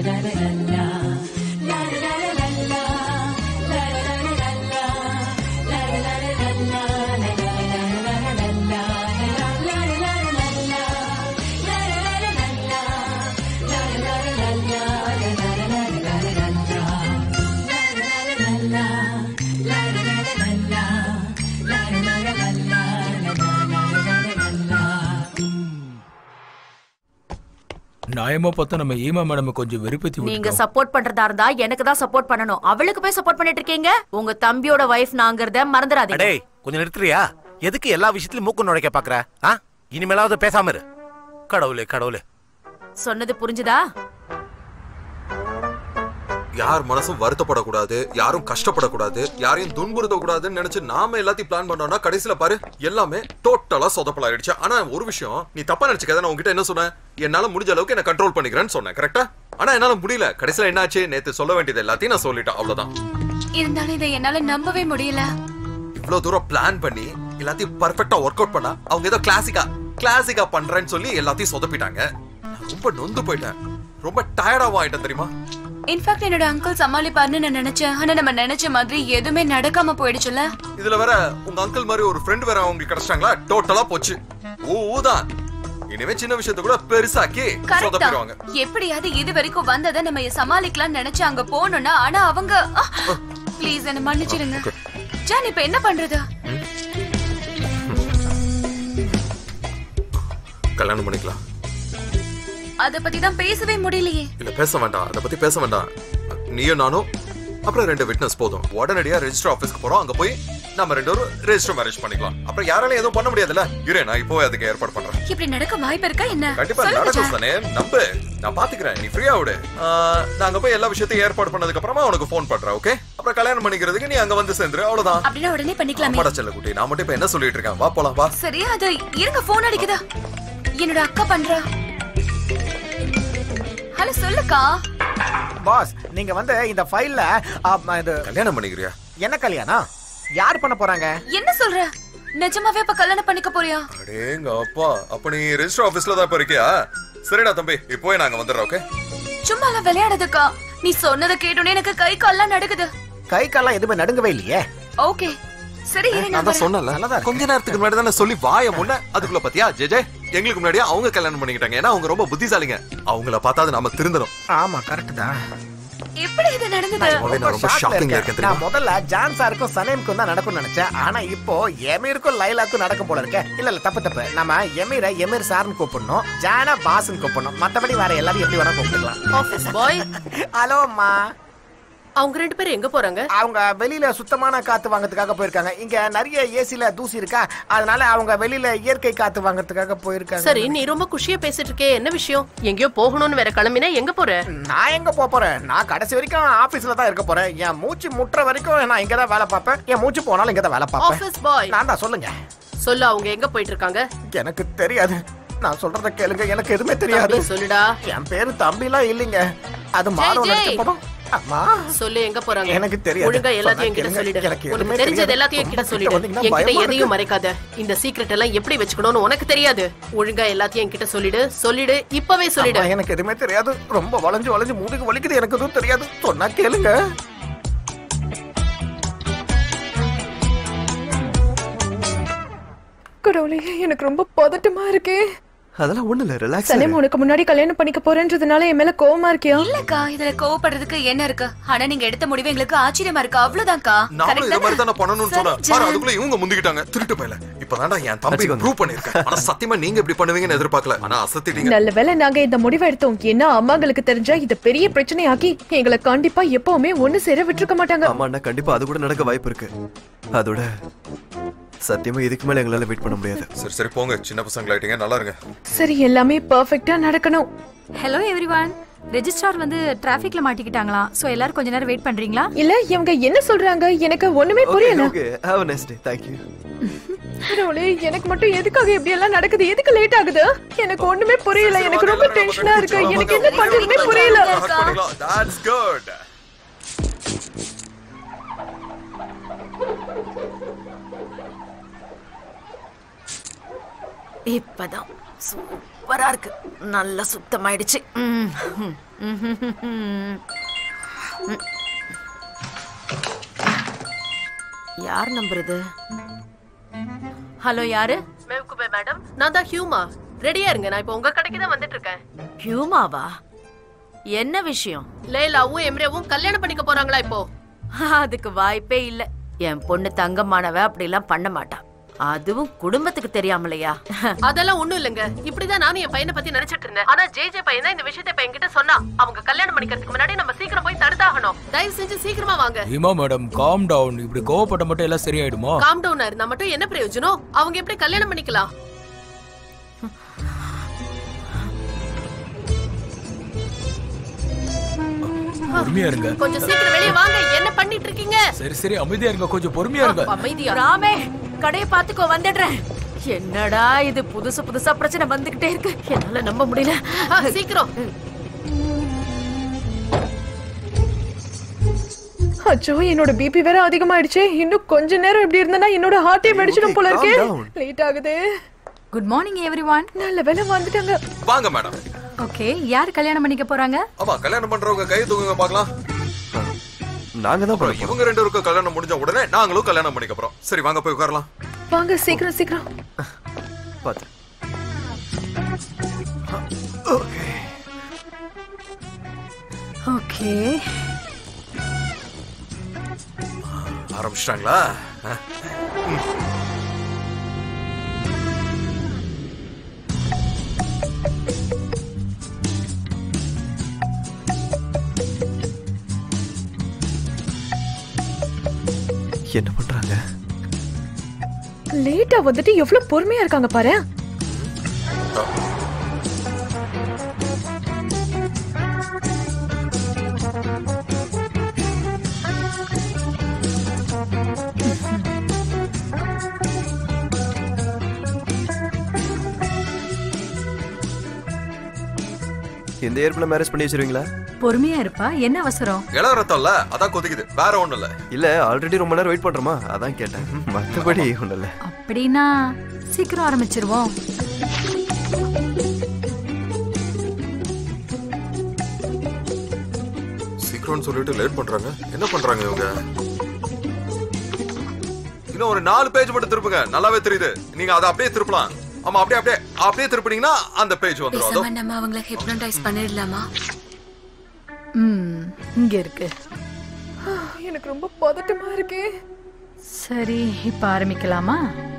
நியாயமா பார்த்தா நம்ம ஈமா மேடம் கொஞ்சம் வெறுப்பேத்தி விட்டுட்டோம். நீங்க சப்போர்ட் பண்றதா இருந்தா எனக்கு தான் சப்போர்ட் பண்ணணும். அவளுக்கு போய் சப்போர்ட் பண்ணிட்டு இருக்கீங்க. உங்க தம்பியோட வைஃப் நாங்கறத மறந்துடாதீங்க. டேய் கொஞ்சம் நிறுத்துறியா? எதுக்கு எல்லா விஷயத்திலும் மூக்கு நுழைக்க பாக்குற? இனிமேலாவது பேசாம இரு. கடவுளே கடவுளே. சொன்னது புரிஞ்சுதா? யார் மனசும் வருத்தப்படக்கூடாது, யாரும் கஷ்டப்படக்கூடாது, யாரையும் துன்புறுத்தக்கூடாதுன்னு நினைச்சு நாம எல்லாத்தையும் பிளான் பண்ணோம்னா கடைசியில பாரு எல்லாமே டோட்டலா சொதப்பலாயிடுச்சு. ஆனா ஒரு விஷயம் நீ தப்பா நினைச்சுக்காத. நான் உங்ககிட்ட என்ன சொன்னேன்? என்னால முடிஞ்ச அளவுக்கு என்ன கண்ட்ரோல் பண்ணிக்கிறேன்னு சொன்னேன். கரெக்டா? ஆனா என்னால முடியல. கடைசியில என்னாச்சு? நேத்து சொல்ல வேண்டியது எல்லாத்தையும் நான் சொல்லிட்டேன். அவ்வளவுதான். இருந்தாலும் இதை என்னால நம்பவே முடியல. இவ்வளவு தூரம் பிளான் பண்ணி எல்லாத்தையும் பர்ஃபெக்ட்டா ஒர்க் அவுட் பண்ணா அவங்க ஏதோ கிளாசிக்கா பண்றேன்னு சொல்லி எல்லாத்தையும் சொதப்பிட்டாங்க. நான் ரொம்ப நொந்து போயிட்டேன். ரொம்ப டயர்டாவும் ஆயிட்டேன் தெரியுமா? இன்ஃபேக்ட் என்னோட அங்கிள் சமாளிப்பாருன்னு நான் நினைச்சேன். ஆனா நம்ம நினைச்ச மாதிரி எதுவுமே நடக்காம போயிடுச்சுல. இதுல வேற உங்க அங்கிள் மாதிரி ஒரு ஃப்ரெண்ட் வேற உங்களுக்கு கிடைச்சாங்களா? டோட்டலா போச்சு. ஊதான். இனிமே சின்ன விஷயத்தை கூட பெருசாக்கி சொதப்பிடுவாங்க. எப்படியாவது இது வரைக்கும் வந்ததை நம்ம சமாளிக்கலாம்னு நினைச்சு அங்க போனோம்னா ஆனா அவங்க ப்ளீஸ் என்ன மன்னிச்சிடுங்க. ஜான் இப்ப என்ன பண்றது? கல்யாணம் பண்ணிக்கலாம். அத பத்தி தான் பேசவே முடியலையே. இல்ல பேச வேண்டாம். அத பத்தி பேச வேண்டாம். நீயும் நானும் அப்புறம் 2 விட்னஸ் போதும். உடனடியா ரெஜிஸ்டர் ஆபீஸ்க்கு போறோம். அங்க போய் நம்ம 2 பேரும் ரெஜிஸ்டர் மேரேஜ் பண்ணிக்கலாம். அப்புறம் யாராலையும் எதுவும் பண்ண முடியாதுல்ல. இரு நான் இப்போவே அதுக்கு ஏற்பாடு பண்றேன். இப்படி நடக்க வாய்ப்பு இருக்கா என்ன? கண்டிப்பா நடக்கும் தானே. நம்பு. நான் பாத்துக்கிறேன். நீ ஃப்ரீயா விடு. நாங்க போய் எல்லா விஷயத்தையும் ஏற்பாடு பண்ணதுக்கு அப்புறமா உனக்கு ஃபோன் பண்றேன். ஓகே? அப்புறம் கல்யாணம் பண்ணிக்கிறதுக்கு நீ அங்க வந்து சேர்ந்துரு. அவ்வளவுதான். அப்படியே உடனே பண்ணிக்கலாம். அம்மாடா செல்ல குட்டி. நான் மட்டும் இப்ப என்ன சொல்லிட்டு இருக்கேன்? வா போலாம் வா. சரி அது இருங்க ஃபோன் அடிக்குதா? என்னோட அக்கா பண்றா. ஹலோ சொல்லுக்கா. பாஸ் நீங்க வந்து இந்த ஃபைல்ல இது கல்யாணம் பண்ணிக்கிறியா? என்ன கல்யாணம்? யார் பண்ண போறாங்க? என்ன சொல்ற? நிஜமாவே இப்ப கல்யாணம் பண்ணிக்க போறியா? அடேங்க அப்பா. அப்ப நீ ரெஜிஸ்டர் ஆபீஸ்ல தான் இப்ப இருக்கியா? சரிடா தம்பி. இப்போவே நாங்க வந்துடுறோம். ஓகே? சும்மா எல்லாம் விளையாடுதுக்கா. நீ சொன்னதை கேட்டோனே எனக்கு கை கால்லாம் நடுக்குது. கை கால்லாம் எதுவுமே நடுங்கவே இல்லையே. ஓகே சரி நான் தான் சொன்னல. கொஞ்ச நேரத்துக்கு முன்னாடி தான் சொல்லி வாய முன்ன அதுக்குள்ள பாத்தியா ஜெஜய் எங்களுக்கு முன்னாடியே அவங்க கல்யாணம் பண்ணிக்கிட்டாங்க. ஏன்னா அவங்க ரொம்ப புத்திசாலிங்க. அவங்கள பார்த்தா நாம திருந்தணும். ஆமா கரெக்ட் தான். எப்படி இது நடந்தது? ரொம்ப ஷாக்கிங்கா இருக்கு. நான் முதல்ல ஜான் சாருக்கும் சனேம்க்கும் தான் நடக்கும்னு நினைச்சேன். ஆனா இப்போ எமீருக்கும் லைலாக்கும் நடக்கும் போல இருக்கு. இல்ல தப்பு. நம்ம எமீர் சார்னு கூப்பிடணும், ஜானா பாஸ்னு கூப்பிடணும். மத்தபடி வேற எல்லாரும் எப்படி வேணா கூப்பிடலாம். Office boy. ஹலோ அம்மா. அவங்க 2 பேரும் எங்க போறாங்க? அவங்க வெளியில சுத்தமான காத்து வாங்கறதுக்காக போயிருக்காங்க. இங்க நிறைய ஏசில தூசி இருக்கா, அதனால அவங்க வெளியில இயற்கை காத்து வாங்கறதுக்காக போயிருக்காங்க. சரி நீ ரொம்ப குஷியா பேசிட்டு இருக்கே, என்ன விஷயம்? எங்கயோ போகணும்னு வேற கிளம்பினா எங்க போற? நான் எங்க போறேன்? நான் கடைசி வரைக்கும் ஆபீஸ்ல தான் இருக்க போறேன். என் மூச்சு முட்டுற வரைக்கும் நான் இங்க தான் வேலை பார்ப்பேன். என் மூச்சு போனாலும் இங்க தான் வேலை பார்ப்பேன். Office boy. நான் தான். சொல்லுங்க. சொல்ல அவங்க எங்க போயிட்டு இருக்காங்க? எனக்கு தெரியாது. நான் சொல்றத கேளுங்க. எனக்கு எதுவுமே தெரியாது. சொல்லுடா. என் பேரு தம்பிலாம் இல்லைங்க. அது மாறும் நடிச்ச படம். அம்மா சொல்லு எங்க போறாங்க? எனக்கு தெரியாது. ஒழுங்கா எல்லாத்தையும் என்கிட்ட சொல்லிடு. உனக்கு தெரிஞ்சது எல்லாத்தையும் என்கிட்ட சொல்லிடு. என்கிட்ட எதையும் மறைக்காத. இந்த சீக்ரெட் எல்லாம் எப்படி வச்சுக்கணும்னு உனக்கு தெரியாது. ஒழுங்கா எல்லாத்தையும் என்கிட்ட சொல்லிடு. இப்பவே சொல்லிடு. எனக்கு எதுவுமே தெரியாது. ரொம்ப வளைஞ்சு மூடுக்கு வலிக்குது. எனக்கு எதுவும் தெரியாது. சொன்னா கேளுங்க. கடவுளே எனக்கு ரொம்ப பதட்டமா இருக்கு. அதெல்லாம் ஒண்ணு இல்ல, ரிலாக்ஸ். சனேம் உனக்கு முன்னாடி கல்யாணம் பண்ணிக்க போறேன்றதுனால என் மேல கோவமா இருக்கியா? இல்லக்கா இதுல கோவப்படுறதுக்கு என்ன இருக்கு? ஆனா நீங்க எடுத்த முடிவு எங்களுக்கு ஆச்சரியமா இருக்கு. அவ்வளவுதான்க்கா. நானும் இந்த மாதிரி தான பண்ணணும்னு சொன்னேன். பாரு அதுக்குள்ள இவங்க முந்திக்கிட்டாங்க. திருட்டு பையல. இப்பதான்டா என் தம்பி ப்ரூவ் பண்ணிருக்கேன். ஆனா சத்தியமா நீங்க இப்படி பண்ணுவீங்கன்னு எதிர்பார்க்கல. ஆனா அசத்திட்டீங்க. நல்லவேளை நாங்க இந்த முடிவை எடுத்தோம். ஏன்னா அம்மாங்களுக்கு தெரிஞ்சா இது பெரிய பிரச்சனையாக்கி எங்களை கண்டிப்பா எப்பவுமே ஒண்ணு சேர விட்டுருக்க மாட்டாங்க. ஆமாண்ணா கண்டிப்பா அது கூட நடக்க வாய்ப்பு இருக்கு. அதோட சத்தியமா இதுக்கு மேல எங்களால வெயிட் பண்ண முடியாது. சரி போங்க, சின்ன பசங்களாயிட்டீங்க, நல்லா இருங்க. சரி எல்லாமே பெர்ஃபெக்ட்டா நடக்கணும். Hello everyone. ரெஜிஸ்ட்ரார் வந்து டிராஃபிக்ல மாட்டிக்கிட்டாங்களா? சோ எல்லாரும் கொஞ்ச நேரம் வெயிட் பண்றீங்களா? இல்ல இவங்க என்ன சொல்றாங்க எனக்கு ஒண்ணுமே புரியல. Okay have a nice day. Thank you. கடவுளே எனக்கு மட்டும் எதுக்காக இப்படி எல்லாம் நடக்குது? எதுக்கு லேட் ஆகுது? எனக்கு ஒண்ணுமே புரியல. எனக்கு ரொம்ப டென்ஷனா இருக்கு. எனக்கு என்ன பண்றதுனே புரியல. That's good. இப்பதான் சூப்பரா இருக்கு. நல்லா சுத்தமாயிடுச்சு. யார் நம்பர் இது? ஹலோ, யாரு? மேம்குபே மேடம், நான் தான் ஹியூமா. ரெடியா இருங்க, நான் இப்போ உங்க கடைக்கு தான் வந்துட்டு இருக்கேன். ஹியூமாவா? என்ன விஷயம்? லைலாவும் எம்ரேவும் கல்யாணம் பண்ணிக்க போறாங்களா இப்போ? அதுக்கு வாய்ப்பே இல்ல. என் பொண்ணு தங்கமானவ அப்படிலாம் பண்ண மாட்டா. அதுவும் குடும்பத்துக்கு தெரியாமலையா? அதெல்லாம் ஒண்ணும் இல்லங்க. இப்படிதான் நானும் என் பையனை பத்தி நினைச்சிட்டு இருந்தேன். ஆனா ஜே பையன் தான் இந்த விஷயத்தை இப்ப என்கிட்ட சொன்னா. அவங்க கல்யாணம் பண்ணிக்கிறதுக்கு முன்னாடி நம்ம சீக்கிரம் போய் தடுத்தாகணும். தயவு செஞ்சு சீக்கிரமா வாங்க. ஹீமா மேடம், காம் டவுன். இப்படி கோவப்பட்ட மட்டும் எல்லாம் சரியாயிடுமா? காம் டவுனா இருந்தா மட்டும் என்ன பிரயோஜனம்? அவங்க எப்படி கல்யாணம் பண்ணிக்கலாம்? பொறுமையா இருங்க. கொஞ்சம் சீக்கிரம் வெளியே வாங்க. என்ன பண்ணிட்டு இருக்கீங்க? சரி அமைதியா இருங்க, கொஞ்சம் பொறுமையா இருங்க. அமைதியா. ராமே, கடையை பாத்துக்கோ, வந்துடுறேன். என்னடா இது, புதுசா பிரச்சனை வந்துகிட்டே இருக்கு. என்னால நம்ப முடியல. சீக்கிரம். அச்சோ, என்னோட பிபி வேற அதிகமாயிடுச்சு. இன்னும் கொஞ்ச நேரம் இப்படி இருந்தா என்னோட ஹார்ட்டே வெடிச்சிடும் போல இருக்கே. லேட் ஆகுது. Good morning everyone. நல்ல வேளை வந்துட்டாங்க. வாங்க மேடம். ஓகே, யார் கல்யாணம் பண்ணிக்க போறாங்க? ஆமா, கல்யாணம் பண்றவங்க கை தூக்குங்க பார்க்கலாம். நாங்க தான் போறோம். இவங்க ரெண்டு பேருக்கும் கல்யாணம் முடிஞ்ச உடனே நாங்களும் கல்யாணம் பண்ணிக்க போறோம். சரி வாங்க போய் உட்காரலாம். வாங்க, சீக்கிரம். பாத்து. ஓகே. ஆரம்பிச்சிட்டாங்களா? என்ன பண்றாங்க? லேட்டா வந்துட்டு எவ்வளவு பொறுமையா இருக்காங்க பாரு. இந்த ஏர்ப்ல மேரேஜ் பண்ணி வச்சிருவீங்களா? பொறுமையா இருப்பா, என்ன அவசரம்? இளரத்தம்ல அதான் கொதிக்குது, வேற ஒண்ணும் இல்ல. இல்ல, ஆல்ரெடி ரொம்ப நேரம் வெயிட் பண்றோமா, அதான் கேட்டேன். மத்தபடி ஒண்ணும் இல்ல. அப்படின்னா சீக்கிரம் ஆரம்பிச்சிருவோம். சீக்கிரம்னு சொல்லிட்டு லேட் பண்றாங்க. என்ன பண்றாங்க இவங்க? இன்னும் ஒரு 4 பேஜ் மட்டும் திருப்புங்க. நல்லாவே தெரியுது. நீங்க அதை அப்படியே திருப்பலாம். ஆமா, அப்படியே திருப்பினீங்கன்னா அந்த பேஜ் வந்துரும். நம்ம அவங்கள ஹிப்னோடைஸ் பண்ணிடலாமா? இங்க இருக்கு. எனக்கு ரொம்ப பதட்டமா இருக்கு. சரி, இப்ப ஆரம்பிக்கலாமா?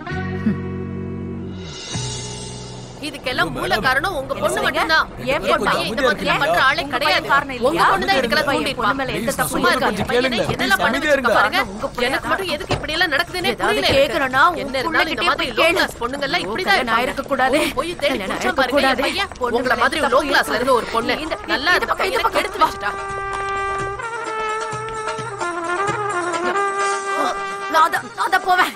இதுக்கெல்லாம் மூல காரணம் உங்க பொண்ணு மட்டும்தான். ஏன் பொண்ணு இந்த மாதிரி பண்ற ஆளே கிடையாது. உங்க பொண்ணு தான் இதுக்கெல்லாம் தூண்டிருப்பா. எந்த தப்பும் சும்மா இருக்க இருக்காது. பையனை என்னெல்லாம் பண்ணிட்டு இருக்க பாருங்க. எனக்கு மட்டும் எதுக்கு இப்படி எல்லாம் நடக்குதுன்னே புரியல. கேக்குறேன்னா என்ன இருந்தாலும் இந்த மாதிரி லோ கிளாஸ் பொண்ணுங்க எல்லாம் இப்படி தான் நான் இருக்க கூடாது. போய் தேடி புடிச்சா பாருங்க என் பையன். உங்கள மாதிரி லோ கிளாஸ்ல இருந்த ஒரு பொண்ணு நல்லா இந்த பையனை கெடுத்து வச்சிட்டா. நான் போவேன்.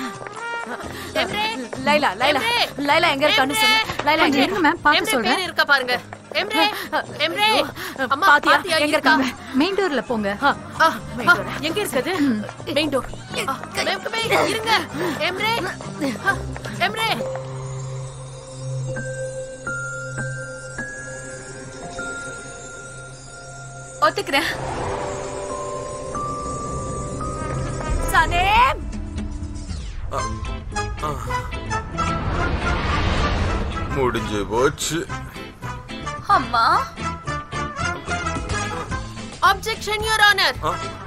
லைலா எங்க இருக்கான்னு சொல்லு. லைலா எங்க இருங்க மேம், பாத்து சொல்றேன். பேர் இருக்கா பாருங்க. எம்ரே அம்மா பாத்தியா எங்க இருக்காங்க? மெயின் டோர்ல போங்க. எங்க இருக்குது? Main door. இருங்க. எம்ரே ஒத்துக்கிறேன். சனேம், முடிஞ்சு போச்சு. அம்மா, அப்ஜெக்ஷன் யுவர் ஆனர்.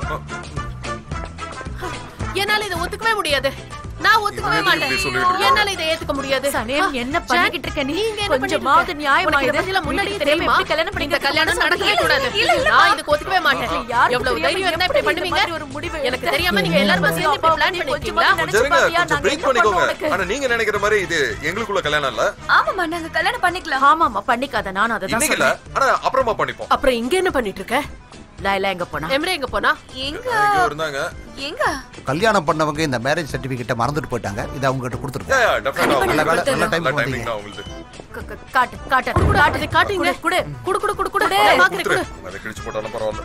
என்னால இதை ஒத்துக்கவே முடியாது. நான் ஒத்துக்கவே மாட்டேன். என்னால இதை ஏத்துக்க முடியாது. சனேம், என்ன பண்ணிக்கிட்டு இருக்க நீ? நீங்க கொஞ்சமாவது நியாயமா இதை பத்தில முன்னாடி தெரியுமா? இந்த கல்யாணம் நடக்கவே கூடாது. நான் இதுக்கு ஒத்துக்கவே மாட்டேன். எவ்வளவு தைரியம் இருந்தா இப்படி பண்ணுவீங்க? எனக்கு தெரியாம நீங்க எல்லாரும் சேர்ந்து இப்படி பிளான் பண்ணிருக்கீங்களா? கொஞ்சம் பிரேக் பண்ணிக்கோங்க. ஆனா நீங்க நினைக்கிற மாதிரி இது எங்களுக்குள்ள கல்யாணம் இல்ல. ஆமாமா, நாங்க கல்யாணம் பண்ணிக்கலாம். ஆமாமா, பண்ணிக்காத. நான் அதை தான் இல்ல, ஆனா அப்புறமா பண்ணிப்போம். அப்புறம் இங்க என்ன பண்ணிட்டு இருக்க? லைலா எங்க போனா? எம்ரே எங்க போனா? எங்க இருந்தாங்க. எங்க கல்யாணம் பண்ணவங்க இந்த மேரேஜ் சர்டிபிகேட்டை மறந்துட்டு போயிட்டாங்க. இதை அவங்க கிட்ட கொடுத்துருக்கோம். நல்ல டைம் டைமிங் தான் உங்களுக்கு. காட்டுங்க. குடு பாக்குறேன். குடு. அதை கிழிச்சு போட்டாலும் பரவாயில்ல.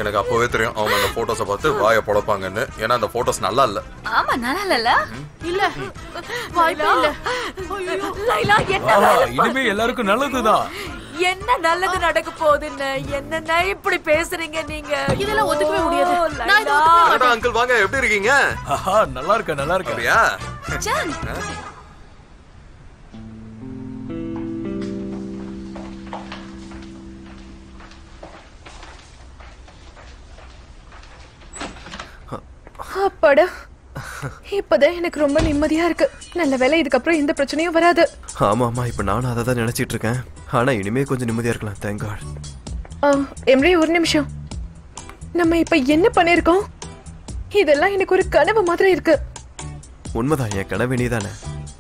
எனக்கு அப்பவே தெரியும் அவங்க அந்த போட்டோஸை பார்த்து வாயை பொழப்பாங்கன்னு. ஏன்னா அந்த போட்டோஸ் நல்லா இல்ல. ஆமா நல்லா இல்ல. இல்ல வாய்ப்பே இல்ல. லைலா என்ன இனிமே எல்லாருக்கும் நல்லதுதான். என்ன நல்லது நடக்க போகுதுன்னு என்னன்னா இப்படி பேசுறீங்க நீங்க? இதெல்லாம் ஒத்துக்கவே முடியாது. நான் இத லைலா. ஒத்துக்கவே மாட்டேன். அங்கிள் வாங்க, எப்படி இருக்கீங்க? நல்லா இருக்க நல்லா இருக்க. அப்படியா? ஜான் அப்பாடா, இப்பதான் எனக்கு ரொம்ப நிம்மதியா இருக்கு. நல்ல வேளை இதுக்கப்புறம் எந்த பிரச்சனையும் வராது. ஆமா ஆமா, இப்ப நானும் அதை தான் நினைச்சிட்டு இருக்கேன். ஆனா இனிமே கொஞ்சம் நிம்மதியா இருக்கலாம். Thank God. எம்ரே ஒரு நிமிஷம், நம்ம இப்ப என்ன பண்ணிருக்கோம்? இதெல்லாம் எனக்கு ஒரு கனவு மாதிரி இருக்கு. உண்மைதான், என் கனவு நீதானே.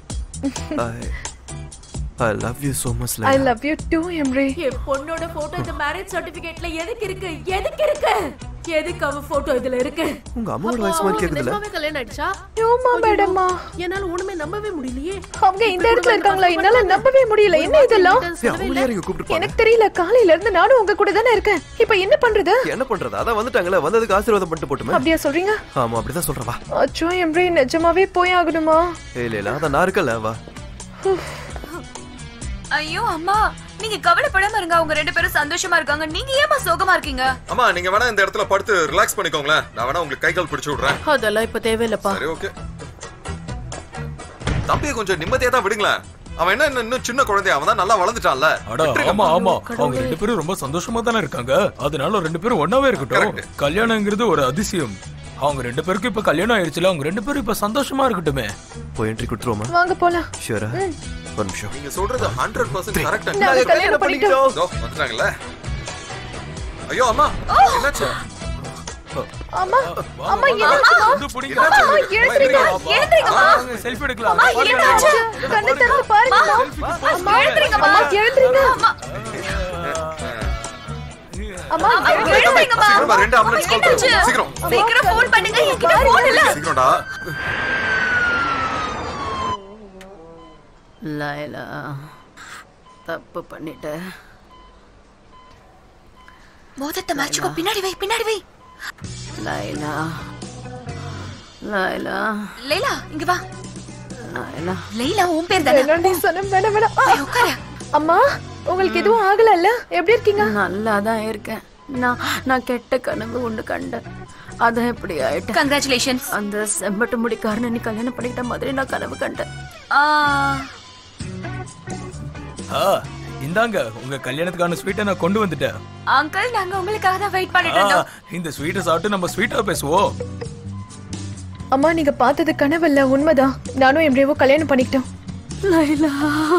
I love you so much. I love you too, Emre. என் பொண்ணோட போட்டோ இந்த மேரேஜ் சர்டிபிகேட்ல எதுக்கு இருக்கு? எதுக்கு இருக்கு? எதுக்கு அவ போட்டோ இதுல இருக்கு? உங்க அம்மாவோட வயசு மாதிரி கேக்குதுல? நிஜமாவே கல்யாணம் ஆயிடுச்சா? ஆமா மேடம்மா. என்னால ஒண்ணுமே நம்பவே முடியலையே. அவங்க இந்த இடத்துல இருக்காங்களா? என்னால நம்பவே முடியல. என்ன இதெல்லாம்? அவங்கள யாரையும் கூப்பிட்டு எனக்கு தெரியல. காலையில இருந்து நானும் உங்க கூட தானே இருக்கேன். இப்போ என்ன பண்றது? என்ன பண்றது? அத வந்துட்டாங்களே, வந்ததுக்கு ஆசீர்வாதம் பண்ணிட்டு போட்டுமே. அப்படியே சொல்றீங்க? ஆமா, அப்படிதான் சொல்றேன். வா. அச்சோ எம்ரே, நிஜமாவே போய் ஆகணுமா? இல்ல அத நான் இருக்கல. வா. ஐயோ அம்மா, நீங்க கவலைப்படாம இருங்க. அவங்க ரெண்டு பேரும் சந்தோஷமா இருக்காங்க. நீங்க ஏமா சோகமா இருக்கீங்க? அம்மா, நீங்க வேணா இந்த இடத்துல படுத்து ரிலாக்ஸ் பண்ணிக்கோங்களேன். நான் வேணா உங்களுக்கு கை கால் பிடிச்சு விடுறேன். அதெல்லாம் இப்ப தேவையில்லப்பா. சரி, ஓகே. தம்பியை கொஞ்சம் நிம்மதியா தான் விடுங்களேன். அவன் என்ன இன்னும் சின்ன குழந்தை, அவன் தான் நல்லா வளர்ந்துட்டான்ல. ஆமா ஆமா, அவங்க ரெண்டு பேரும் ரொம்ப சந்தோஷமா தானே இருக்காங்க. அதனால ரெண்டு பேரும் ஒன்னாவே இருக்கட்டும். கல்யாணங்கிறது ஒரு அதிசயம். அவங்க ரெண்டு பேருக்கும் இப்ப கல்யாணம் ஆயிடுச்சுல, அவங்க ரெண்டு பேரும் இப்ப சந்தோஷமா இருக்கட்டுமே. போய் என்ட்ரி கொடுத்துருவோமா? வாங்க போலாம். ஷூரா? ஒரு நிமிஷம். நீங்க சொல்றது 100% கரெக்ட். நாங்க கல்யாணம் பண்ணிட்டோம். இதோ வந்துட்டாங்கல. ஐயோ அம்மா, என்னாச்சு? அம்மா அம்மா என்னாச்சு? வந்து புடிங்க. அம்மா எழுந்திருங்க. எழுந்திருங்கம்மா. செல்ஃபி எடுக்கலாம். அம்மா என்னாச்சு? கண்ணை திறந்து பாருங்க. அம்மா எழுந்திருங்கம்மா. எழுந்திருங்க. அம்மா எழுந்திருங்கம்மா. சீக்கிரமா 2 ஆம்புலன்ஸ் கால் பண்ணுங்க. சீக்கிரம். சீக்கிரம் ஃபோன் பண்ணுங்க. என்கிட்ட ஃபோன் இல்ல. சீக்கிரம்டா. லைலா, தப்பு பண்ணிட்ட. மோதத்தை மறைச்சுக்கோ. பின்னாடி வை, பின்னாடி வை. லைலா, லைலா, லைலா இங்க வா. லைலா, லைலா உன் பேர் தானே? என்னடி சொன்ன? வேணாம் வேணாம். உட்காரு. அம்மா, உங்களுக்கு எதுவும் ஆகலல்ல? எப்படி இருக்கீங்க? நல்லா தான் இருக்கேன். நான் கெட்ட கனவு ஒண்ணு கண்டேன். அதான் எப்படி ஆயிட்டேன். கங்க்ராச்சுலேஷன்ஸ். அந்த செம்பட்டு முடிக்காரனை நீ கல்யாணம் பண்ணிக்கிட்ட மாதிரி நான் கனவு கண்டேன். இந்தாங்க உங்க கல்யாணத்துக்கான ஸ்வீட்டை நான் கொண்டு வந்துட்டேன். அங்கிள், நாங்க உங்களுக்காக தான் வெயிட் பண்ணிட்டு இருந்தோம். இந்த ஸ்வீட்டை சாப்பிட்டு நம்ம ஸ்வீட்டா பேசுவோம். அம்மா, நீங்க பார்த்தது கனவல்ல, உண்மைதான். நானும் எம்ரேவோ கல்யாணம் பண்ணிக்கிட்டோம். லைலா,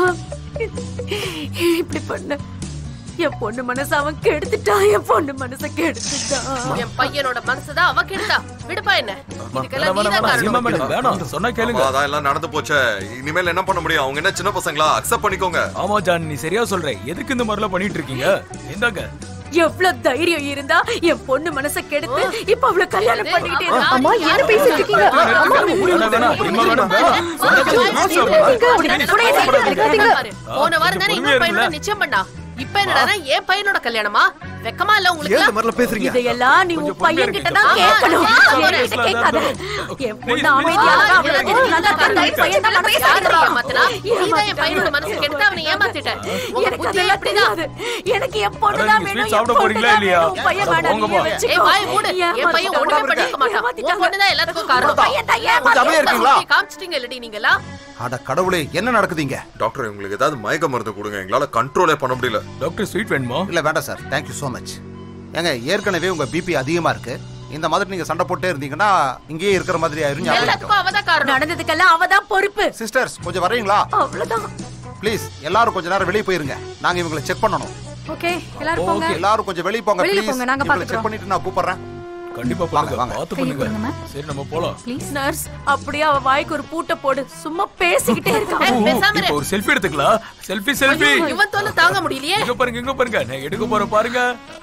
இப்படி பண்ண என் பொண்ணு மனசு அவன் கெடுத்துட்டான். என் பொண்ணு மனசை கெடுத்துட்டான். என் பையனோட மனசுதான் அவ கெடுத்தா. விடுப்பா என்ன? இதுக்கெல்லாம் நீதான் காரணம். வேணாம் சொன்னா கேளுங்க. அதான் எல்லாம் நடந்து போச்சே. இனிமேல் என்ன பண்ண முடியும்? அவங்க என்ன சின்ன பசங்களா? அக்செப்ட் பண்ணிக்கோங்க. ஆமா ஜான், நீ சரியா சொல்ற. எதுக்கு இந்த மாதிரிலாம் பண்ணிட்டு இருக்கீங்க? இந்தாங்க. எவ்வளவு தைரியம் இருந்தா என் பொண்ணு மனசை கெடுத்து இப்ப அவள கல்யாணம் பண்ணிக்கிட்டே இருக்கா. அம்மா, என்ன பேசிட்டு இருக்கீங்க? அம்மா, போன வாரம் தானே இன்னொரு பையனோட நிச்சயம் பண்ணா. இப்ப என்னடா என் பையனோட கல்யாணமா? வெக்கமா இல்ல உங்களுக்கு? ஏன் இந்த மாதிரிலாம் பேசுறீங்க? இதெல்லாம் நீ உன் பையன் கிட்ட தான் கேட்கணும். என்கிட்ட கேட்காத. என் பொண்ணு அமைதியா இருக்கா. அவள நல்லா கண்டா பையன் தான் மனசை ஏமாத்துனா. நீதான் என் பையனோட மனசை கெடுத்து அவனை ஏமாத்திட்ட. எனக்கு அதெல்லாம் தெரியாது. எனக்கு என் பொண்ணு தான் வேணும். சாப்பிட போறீங்களா இல்லையா? பையன் வேணாம். ஏய் வாய் மூடு. என் பையன் ஒண்ணுமே பண்ணிருக்க மாட்டான். உன் பொண்ணு தான் எல்லாத்துக்கும் காரணம். பையன் தான் கொஞ்சம் அமைதியா இருக்கீங்களா? காமிச்சிட்டீங்க இல்லடி நீங்களா? அட கடவுளே, என்ன நடக்குதுங்க? டாக்டர், உங்களுக்கு ஏதாவது மயக்க மருந்து கொடுங்க. எங்களால கண்ட்ரோலே பண்ண முடியல. டாக்டர், ஸ்வீட் வேணுமா? இல்ல வேண்டாம் சார், தேங்க்யூ சோ மச். ஏங்க, ஏற்கனவே உங்க பிபி அதிகமா இருக்கு. இந்த மாதிரி நீங்க சண்டை போட்டே இருந்தீங்கன்னா இங்கேயே இருக்கிற மாதிரி ஆயிரும். எல்லாத்துக்கும் அவதான் காரணம். நடந்ததுக்கெல்லாம் அவதான் பொறுப்பு. சிஸ்டர்ஸ், கொஞ்சம் வரீங்களா? அவ்வளவுதான். ப்ளீஸ் எல்லாரும் கொஞ்ச நேரம் வெளியே போயிருங்க. நாங்க இவங்களை செக் பண்ணணும். ஓகே, எல்லாரும் போங்க. எல்லாரும் கொஞ்சம் வெளியே போங்க வெளிய ப்ளீஸ். போங்க, நாங்க இவங்களை பாத்துக்கறோம். செக் பண்ணிட்டு நான் கூப்பிடுறேன். கண்டிப்பா வாங்க, பண்ணுங்க. வாங்க. பாத்து கையை கொடுங்க, பண்ணுங்க. மேம். சரி, நம்ம போலாம். ப்ளீஸ். நர்ஸ், அப்படியே அவ வாய்க்கு ஒரு பூட்டை போடு. சும்மா பேசிக்கிட்டே இருக்கா. பேசாம இரு. இப்போ ஒரு செல்ஃபி எடுத்துக்கலாம். செல்ஃபி. இவன் தொல்லை தாங்க முடியலையே. இங்க பாருங்க. நான் எடுக்க போறேன் பாருங்க.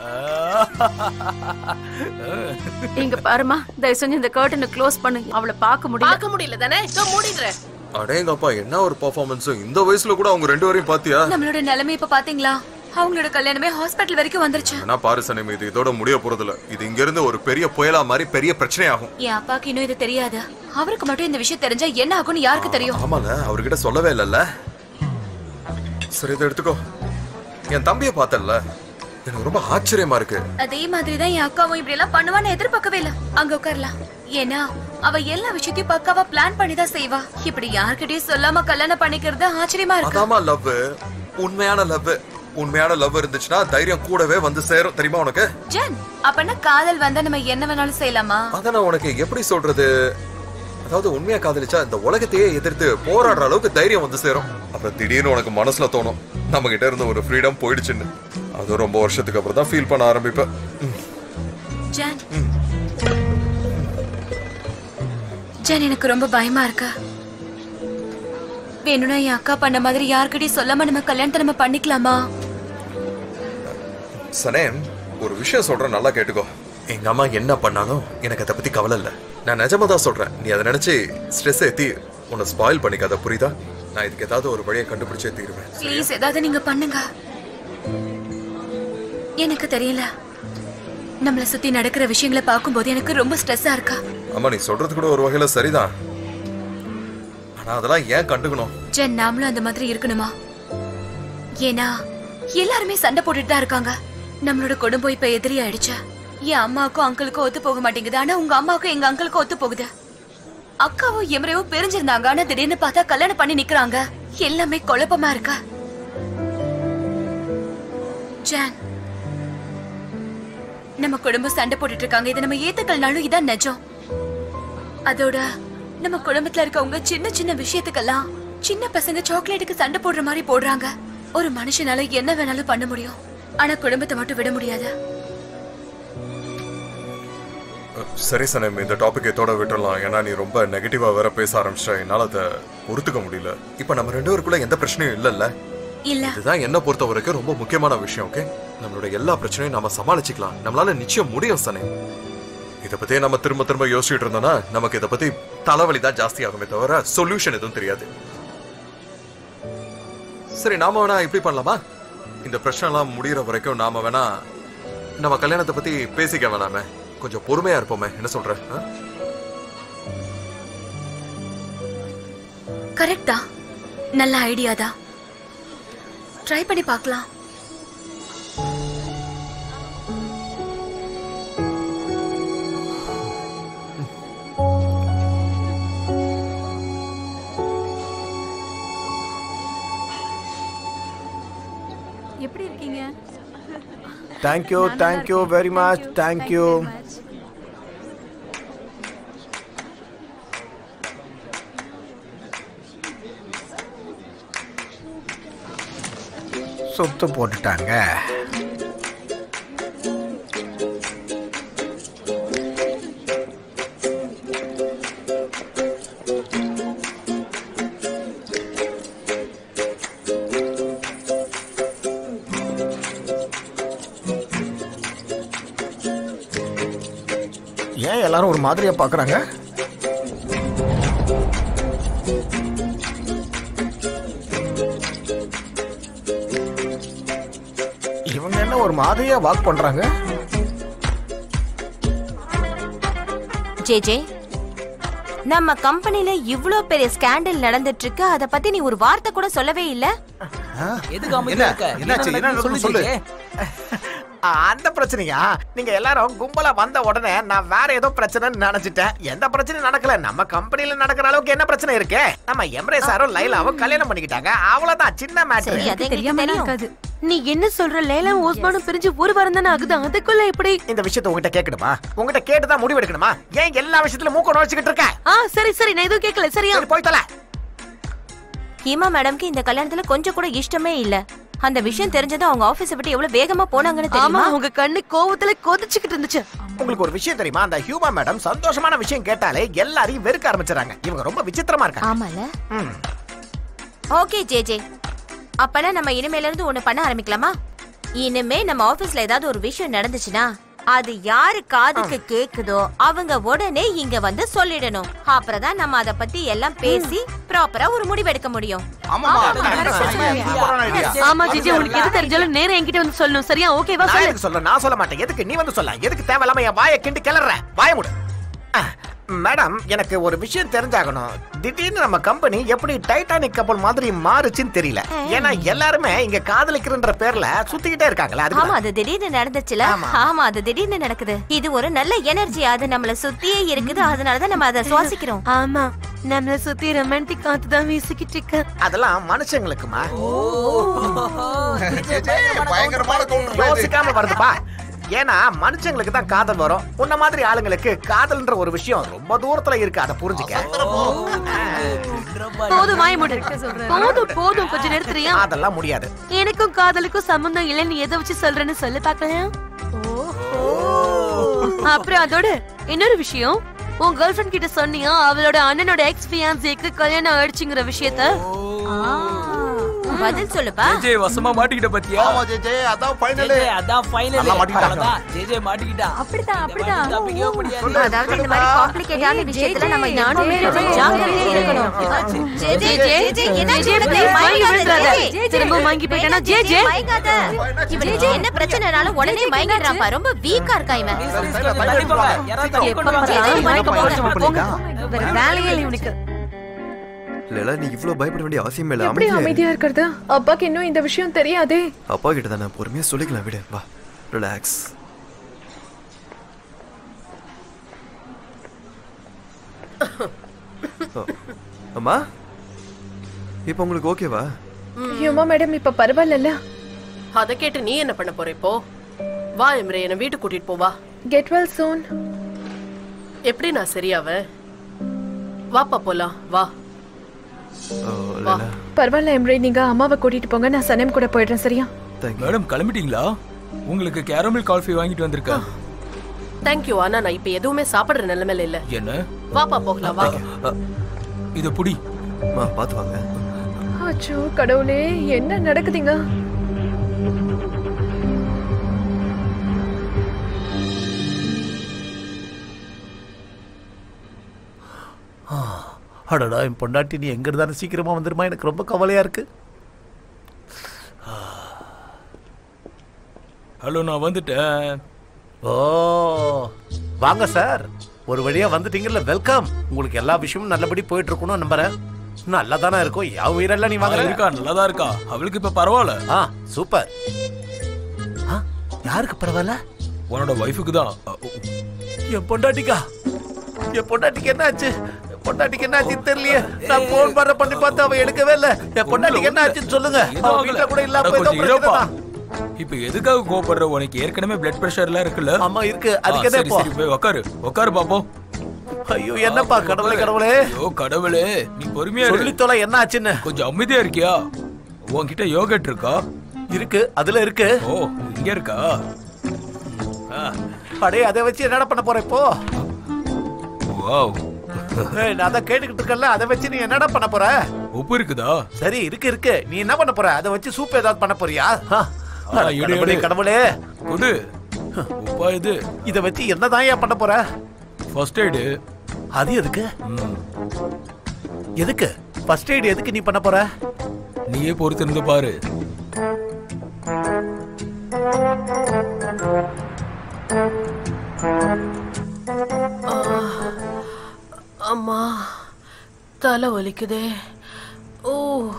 இங்க பாருமா, தயவு செஞ்சு இந்த கர்டனை க்ளோஸ் பண்ணு. அவளை பார்க்க முடியல. பார்க்க முடியல தானே? இதோ மூடிடுறேன். அடேங்கப்பா, என்ன ஒரு பெர்ஃபார்மன்ஸ்! இந்த வயசுல கூட அவங்க ரெண்டு பேரையும் பாத்தியா? நம்மளோட நிலைமை இப்ப பாத்தீங்களா? அவங்களோட கல்யாணமே ஹாஸ்பிடல் வரைக்கும் வந்துருச்சு. நான் பாரு சனேம், இது இதோட முடிய போறதில்ல. இது இங்க இருந்து ஒரு பெரிய புயலா மாதிரி பெரிய பிரச்சனை ஆகும். என் அப்பாக்கு இன்னும் இது தெரியாது. அவருக்கு மட்டும் இந்த விஷயம் தெரிஞ்சா என்ன ஆகும்னு யாருக்கு தெரியும்? ஆமால, அவர்கிட்ட சொல்லவே இல்லல்ல. சரி, இதை எடுத்துக்கோ. என் தம்பியை பார்த்தல்ல, எனக்கு ரொம்ப ஆச்சரியமா இருக்கு. அதே மாதிரிதான் என் அக்காவும் இப்படி எல்லாம் பண்ணுவான்னு எதிர்பார்க்கவே இல்ல. அங்க உட்காரலாம். ஏன்னா அவ எல்லா விஷயத்தையும் பக்காவா பிளான் பண்ணிதான் செய்வா. இப்படி யார்கிட்டயும் சொல்லாம கல்யாணம் பண்ணிக்கிறது ஆச்சரியமா இருக்கு. அதாமா லவ், உண்மையான லவ். உண்மையான லவ் இருந்துச்சுன்னா தைரியம் கூடவே வந்து சேரும், தெரியுமா உனக்கு? ஜன், அப்பனா காதல் வந்தா நம்ம என்ன வேணாலும் செய்யலாமா? அத நான் உனக்கு எப்படி சொல்றது? அதாவது உண்மையா காதலிச்சா இந்த உலகத்தையே எதிர்த்து போராடுற அளவுக்கு தைரியம் வந்து சேரும். அப்புறம் திடீர்னு உனக்கு மனசுல தோணும் நம்ம கிட்ட இருந்த ஒரு ஃப்ரீடம் போயிடுச்சுன்னு. அது ரொம்ப வருஷத்துக்கு அப்புறம் தான் ஃபீல் பண்ண ஆரம்பிப்பேன். ஜன், ஜன், எனக்கு ரொம்ப பயமா இருக்கு. வேணும்னா என் அக்கா பண்ண மாதிரி யார்கிட்டயும் சொல்லாம நம்ம கல்யாணத்தை நம்ம பண்ணிக்கலாமா? சனேம், ஒரு விஷயம் சொல்றேன், நல்லா கேட்டுக்கோ. எங்க அம்மா என்ன பண்ணாலும் எனக்கு அதை பத்தி கவலை இல்ல. நான் நிஜமா தான் சொல்றேன். நீ அதை நினைச்சு ஸ்ட்ரெஸ் ஏத்தி உன்னை ஸ்பாயில் பண்ணிக்காத, புரியுதா? நான் இதுக்கு ஏதாவது ஒரு வழியை கண்டுபிடிச்சே தீருவேன். ப்ளீஸ், ஏதாவது நீங்க பண்ணுங்க. எனக்கு தெரியல, நம்மள சுத்தி நடக்கிற விஷயங்களை பார்க்கும்போது எனக்கு ரொம்ப ஸ்ட்ரெஸ்ஸா இருக்கா. அம்மா, நீ சொல்றது கூட ஒரு வகையில சரிதான். ஆனா அதெல்லாம் ஏன் கண்டுக்கணும்? ஜன், நாமளும் அந்த மாதிரி இருக்கணுமா? ஏன்னா எல்லாருமே சண்டை போட்டுட்டு தான் இருக்காங்க. நம்மளோட குடும்பம் இப்ப எதிரி ஆயிடுச்சு. என் அம்மாவுக்கும் அங்கிளுக்கும் ஒத்து போக மாட்டேங்குது. ஆனா உங்க அம்மாவுக்கும் எங்க அங்கிளுக்கும் ஒத்து போகுது. அக்காவும் எமரையும் பிரிஞ்சிருந்தாங்க. ஆனா திடீர்னு பார்த்தா கல்யாணம் பண்ணி நிக்கிறாங்க. எல்லாமே குழப்பமா இருக்கா. ஜான், நம்ம குடும்பம் சண்டை போட்டுட்டு இருக்காங்க. இதை நம்ம ஏத்துக்கலனாலும் இதான் நிஜம். அதோட நம்ம குடும்பத்துல இருக்கவங்க சின்ன சின்ன விஷயத்துக்கெல்லாம் சின்ன பசங்க சாக்லேட்டுக்கு சண்டை போடுற மாதிரி போடுறாங்க. ஒரு மனுஷனால என்ன வேணாலும் பண்ண முடியும், ஆனா குடும்பத்தை மட்டும் விட முடியாது. சரி சனேம், இந்த டாபிக் இதோட விட்டுறலாம். ஏன்னா நீ ரொம்ப நெகட்டிவா வேற பேச ஆரம்பிச்சா என்னால அதை பொறுத்துக்க முடியல. இப்ப நம்ம ரெண்டு பேருக்குள்ள எந்த பிரச்சனையும் இல்லல்ல? இல்ல. இதுதான் என்ன பொறுத்த வரைக்கும் ரொம்ப முக்கியமான விஷயம். ஓகே, நம்மளோட எல்லா பிரச்சனையும் நாம சமாளிச்சுக்கலாம். நம்மளால நிச்சயம் முடியும் சனேம். இத பத்தி நம்ம திரும்ப திரும்ப யோசிச்சுட்டு இருந்தோம்னா நமக்கு இத பத்தி தலைவலி தான் ஜாஸ்தி ஆகுமே தவிர சொல்யூஷன் எதுவும் தெரியாது. சரி, நாம வேணா இப்படி பண்ணலாமா? இந்த பிரச்சனை எல்லாம் முடியற வரைக்கும் நாம வேணா நம்ம கல்யாணத்தை பத்தி பேசிக்க வேணாமே, கொஞ்சம் பொறுமையா இருப்போமே, என்ன சொல்ற? கரெக்டா? நல்ல ஐடியா தான். ட்ரை பண்ணி பார்க்கலாம். எப்படி இருக்கீங்க? Thank you very much. Thank you. சுத்து போட்டுட்டாங்க. ஏன் எல்லாரும் ஒரு மாதிரியா பாக்குறாங்க? இவங்க என்ன ஒரு மாதிரியா வாக் பண்றாங்க? ஜேஜே, நம்ம கம்பெனில இவ்ளோ பெரிய ஸ்கேண்டல் நடந்துட்டு இருக்கு. அத பத்தி நீ ஒரு வார்த்தை கூட சொல்லவே இல்ல. அந்த பிரச்சனையா? நீங்க எல்லாரும் கும்பலா வந்த உடனே நான் வேற ஏதோ பிரச்சனைன்னு நினைச்சிட்டேன். எந்த பிரச்சனையும் நடக்கல. நம்ம கம்பெனில நடக்கிற அளவுக்கு என்ன பிரச்சனை இருக்கு? நம்ம எம்ரே சாரும் லைலாவும் கல்யாணம் பண்ணிக்கிட்டாங்க. அவ்வளவுதான், சின்ன மேட்டர். தெரியாம இருக்காது. நீ என்ன சொல்ற? லைலா ஓஸ்மானும் பிரிஞ்சு ஒரு வாரம் தானே ஆகுது. அதுக்குள்ள எப்படி இந்த விஷயத்தை உங்ககிட்ட கேட்கணுமா? உங்ககிட்ட கேட்டுதான் முடிவு எடுக்கணுமா? ஏன் எல்லா விஷயத்திலும் மூக்க நுழைச்சிக்கிட்டு இருக்க? சரி சரி, நான் எதுவும் கேட்கல. சரியா போய் தொலை. ஹீமா மேடம்க்கு இந்த கல்யாணத்துல கொஞ்சம் கூட இஷ்டமே இல்ல. அந்த விஷயம் தெரிஞ்சது அவங்க ஆபீஸ் விட்டு எவ்வளவு வேகமா போனாங்கன்னு தெரியுமா? அவங்க கண்ணு கோவத்துல கொதிச்சுக்கிட்டு இருந்துச்சு. உங்களுக்கு ஒரு விஷயம் தெரியுமா? அந்த ஹியூமா மேடம் சந்தோஷமான விஷயம் கேட்டாலே எல்லாரையும் வெறுக்க ஆரம்பிச்சறாங்க. இவங்க ரொம்ப விசித்திரமா இருக்காங்க. ஆமால. ஓகே ஜேஜே, அப்பனா நம்ம இனிமேல இருந்து ஒண்ணு பண்ண ஆரம்பிக்கலாமா? இனிமே நம்ம ஆபீஸ்ல ஏதாவது ஒரு விஷயம் நடந்துச்சுன்னா அது யாரு காதுக்கு கேக்குதோ அவங்க உடனே இங்க வந்து சொல்லிடணும். அப்புறம் தான் நம்ம அத பத்தி எல்லாம் பேசி ப்ராப்பரா ஒரு முடிவெடுக்க முடியும். ஆமா ஜிஜி, உனக்கு எது தெரிஞ்சாலும் நேரா என்கிட்ட வந்து சொல்லணும். சரியா? ஓகேவா? சொல்ல நான் சொல்ல மாட்டேன். எதுக்கு நீ வந்து சொல்ல? எதுக்கு தேவையில்லாம என் வாயை கிண்டி கிளற? வாய மூடு. மேடம், எனக்கு ஒரு விஷயம் தெரிஞ்சாகணும். திடீர்னு நம்ம கம்பெனி எப்படி டைட்டானிக் கப்பல் மாதிரி மாறுச்சுன்னு தெரியல. ஏன்னா எல்லாருமே இங்க காதலிக்கிறன்ற பேர்ல சுத்திக்கிட்டே இருக்காங்களா? ஆமா, அது திடீர்னு நடந்துச்சுல. ஆமா, அது திடீர்னு நடக்குது. இது ஒரு நல்ல எனர்ஜி, அது நம்மள சுத்தியே இருக்குது. அதனாலதான் நம்ம அதை சுவாசிக்கிறோம். ஆமா, நம்மள சுத்தி ரொமான்டிக் காத்து தான் வீசிக்கிட்டு இருக்கு. அதெல்லாம் மனுஷங்களுக்குமா? பயங்கரமான யோசிக்காம வருதுப்பா. ஏன்னா மனுஷங்களுக்கு தான் காதல் வரும். உன்ன மாதிரி ஆளுங்களுக்கு காதல்ன்ற ஒரு விஷயம் ரொம்ப தூரத்துல இருக்கு. அதை புரிஞ்சுக்க. போதும், வாய மூடு. போதும் கொஞ்சம் நிறுத்துறியா? அதெல்லாம் முடியாது. எனக்கும் காதலுக்கும் சம்பந்தம் இல்லை. நீ எதை வச்சு சொல்றேன்னு சொல்லி பாக்கலாம். அப்புறம் அதோட இன்னொரு விஷயம், உன் கேர்ள் ஃபிரெண்ட் கிட்ட சொன்னியா அவளோட அண்ணனோட எக்ஸ் ஃபியான்சிக்கு கல்யாணம் ஆயிடுச்சுங்கிற விஷயத்த? பதில் சொல்லுப்பா. ஜே வசமா மாட்டிக்கிட்ட பத்தியா? ஆமா ஜே, அதான் ஃபைனல். அதான் ஃபைனல். அவ்வளவுதான். ஜே மாட்டிக்கிட்டா. அப்படிதான். தப்பிக்கவே முடியாது. அதாவது இந்த மாதிரி காம்ப்ளிகேட்டான விஷயத்துல நம்ம நானும் ஜாக்கிரதையா இருக்கணும். ஜே என்ன திரும்ப வாங்கி போய்ட்டானா? ஜே இவன் என்ன பிரச்சனைனாலும் உடனே மயங்கிடுறான்ப்பா. ரொம்ப வீக்கா இருக்கா இவன். வேலையே இல்லை இவனுக்கு. இல்ல, நீ இவ்ளோ பயப்பட வேண்டிய அவசியமே இல்ல. எப்படி அமைதியா இருக்கிறது? அப்பாக்கு இன்னும் இந்த விஷயம் தெரியாதே. அப்பா கிட்ட தான் நான் பொறுமையா சொல்லிக்கலாம். விடு, வா, ரிலாக்ஸ். அம்மா, இப்போ உங்களுக்கு ஓகேவா? யுமா மேடம், இப்ப பரவாயில்ல. அத கேட்டு நீ என்ன பண்ண போற இப்போ? வா எம்ரே, என்ன வீட்டுக்கு கூட்டிட்டு போவா. Get well soon. எப்படி நான் சரியாவ? வாப்பா போலாம், வா. பரவாயில்ல எம்ரே, நீங்க அம்மாவை கூட்டிட்டு போங்க. நான் சனம் கூட போயிடுறேன். சரியா? மேடம் கிளம்பிட்டீங்களா? உங்களுக்கு கேரமல் காஃபி வாங்கிட்டு வந்திருக்கேன். தேங்க்யூ. ஆனா நான் இப்ப எதுவுமே சாப்பிடுற நிலைமையில இல்ல. என்ன? வாப்பா போகலாம், வா. இத புடி. பாத்து வாங்க. அச்சோ கடவுளே, என்ன நடக்குதுங்க? அடடா, என் பொண்டாட்டி நீ எங்க இருந்தாலும் சீக்கிரமா வந்துருமா? எனக்கு ரொம்ப கவலையா இருக்கு. ஹலோ, நான் வந்துட்டேன். ஓ, வாங்க சார். ஒரு வழியா வந்துட்டீங்கல்ல, வெல்கம். உங்களுக்கு எல்லா விஷயமும் நல்லபடி போயிட்டு இருக்கணும் நம்புறேன். நல்லா தானே இருக்கும். யா உயிரெல்லாம் நீ வாங்க இருக்கா? நல்லதா இருக்கா? அவளுக்கு இப்ப பரவாயில்ல. சூப்பர். யாருக்கு பரவாயில்ல? உன்னோட வைஃபுக்கு தான். என் பொண்டாட்டிக்கா? என் பொண்டாட்டிக்கு என்ன ஆச்சு? பொண்டாட்டிக்கு என்ன ஆச்சுன்னு தெரியலையே. நான் போன் பண்ணி பார்த்து அவ எடுக்கவே இல்ல. என் பொண்டாட்டிக்கு என்ன ஆச்சுன்னு சொல்லுங்க. வீட்டுல கூட இல்லாம இப்ப எதுக்காக கோபப்படுற? உனக்கு ஏற்கனவே பிளட் பிரஷர் எல்லாம் இருக்குல்ல? ஆமா இருக்கு. அதுக்கு என்ன? சரி போய் உட்காரு பாப்போம். ஐயோ என்னப்பா, கடவுளே கடவுளே. ஐயோ கடவுளே, நீ பொறுமையா சொல்லி தொலை, என்ன ஆச்சுன்னு. கொஞ்சம் அமைதியா இருக்கியா? உன்கிட்ட யோகட் இருக்கா? இருக்கு, அதுல இருக்கு. ஓ, இங்க இருக்கா? அடே, அதை வச்சு என்னடா பண்ண போற இப்போ? வாவ், நான் அத கேட்டுக்கிட்டு இருக்கல. அதை வச்சு நீ என்னடா பண்ண போற? உப்பு இருக்குதா? சரி, இருக்கு. நீ என்ன பண்ண போற? அதை வச்சு சூப் ஏதாவது பண்ண போறியா? கடவுளே குடு. உப்பா இது? இத வச்சு என்னதான் பண்ண போற? First aid. அது எதுக்கு? எதுக்கு ஃபர்ஸ்ட் எய்டு? எதுக்கு நீ பண்ண போற? நீயே பொறுத்து இருந்து பாரு. அம்மா, தலை வலிக்குதே. ஓ,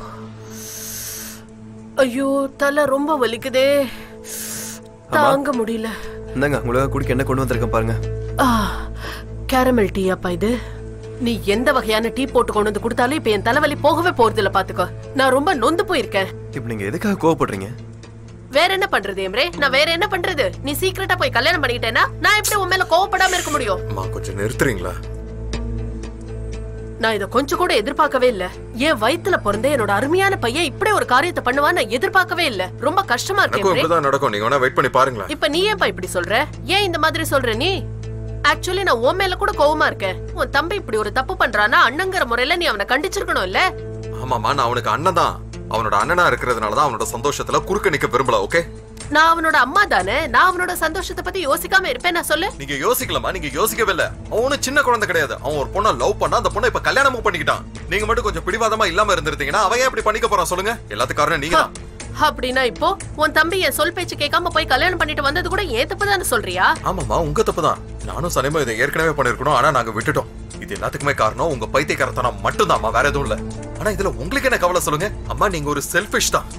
ஐயோ, தலை ரொம்ப வலிக்குதே. தாங்க முடியல. என்னங்க, உங்களுக்கு குடிக்க என்ன கொண்டு வந்திருக்கேன் பாருங்க. Caramel tea. அப்பா இது நீ எந்த வகையான டீ போட்டு கொண்டு வந்து கொடுத்தாலும் இப்ப என் தலைவலி போகவே போறது இல்ல. பாத்துக்கோ, நான் ரொம்ப நொந்து போயிருக்கேன். இப்ப நீங்க எதுக்காக கோவப்படுறீங்க? வேற என்ன பண்றது எம்ரே? நான் வேற என்ன பண்றது? நீ சீக்கிரட்டா போய் கல்யாணம் பண்ணிக்கிட்டேனா நான் எப்படி உன் மேல கோவப்படாம இருக்க முடியும்? அம்மா, கொஞ்சம் நிறுத்துறீங்களா? நான் இத கொஞ்சம் கூட எதிர்பார்க்கவே இல்ல. என் வயித்துல பிறந்த என்னோட அருமையான பையன் இப்படி ஒரு காரியத்தை பண்ணுவான்னு நான் எதிர்பார்க்கவே இல்ல. ரொம்ப கஷ்டமா இருக்கு. இப்படிதான் நடக்கும். நீங்க வேணா வெயிட் பண்ணி பாருங்களா. இப்ப நீ ஏன்பா இப்படி சொல்ற? ஏன் இந்த மாதிரி சொல்ற நீ? ஆக்சுவலி நான் உன் மேல கூட கோவமா இருக்கேன். உன் தம்பி இப்படி ஒரு தப்பு பண்றானா அண்ணங்கிற முறையில நீ அவனை கண்டிச்சிருக்கணும் இல்ல? ஆமாமா, நான் அவனுக்கு அண்ணன் தான். அவனோட அண்ணனா இருக்கிறதுனாலதான் அவனோட சந்தோஷத்துல குறுக்க நிக்க விரும்பல. ஓகே, நான் அவனோட அம்மா தானே, நான் அவனோட சந்தோஷத்தை பத்தி யோசிக்காம இருப்பேன் நான் சொல்லு. நீங்க யோசிக்கலாமா? நீங்க யோசிக்கவே இல்ல. அவனும் சின்ன குழந்தை கிடையாது. அவன் ஒரு பொண்ணை லவ் பண்ணா அந்த பொண்ணை இப்ப கல்யாணமும் பண்ணிக்கிட்டான். நீங்க மட்டும் கொஞ்சம் பிடிவாதமா இல்லாம இருந்திருந்தீங்கன்னா அவன் ஏன் இப்படி பண்ணிக்க போறான் சொல்லுங்க? எல்லாத்துக்கும் காரணம் நீங்க தான். அப்படின்னா இப்போ உன் தம்பி என் சொல் பேச்சு கேட்காம போய் கல்யாணம் பண்ணிட்டு வந்தது கூட ஏன் தப்பு தானே சொல்றியா? ஆமாமா, உங்க தப்பு தான். நானும் சனிமா இதை ஏற்கனவே பண்ணிருக்கணும், ஆனா நாங்க விட்டுட்டோம். இது எல்லாத்துக்குமே காரணம் உங்க பைத்தியக்காரத்தனம் மட்டும்தான், வேற எதுவும் இல்ல. ஆனா இதுல உங்களுக்கு என்ன கவலை சொல்லுங்க? அம்மா நீங்க ஒரு செல்ஃபிஷ் தான்.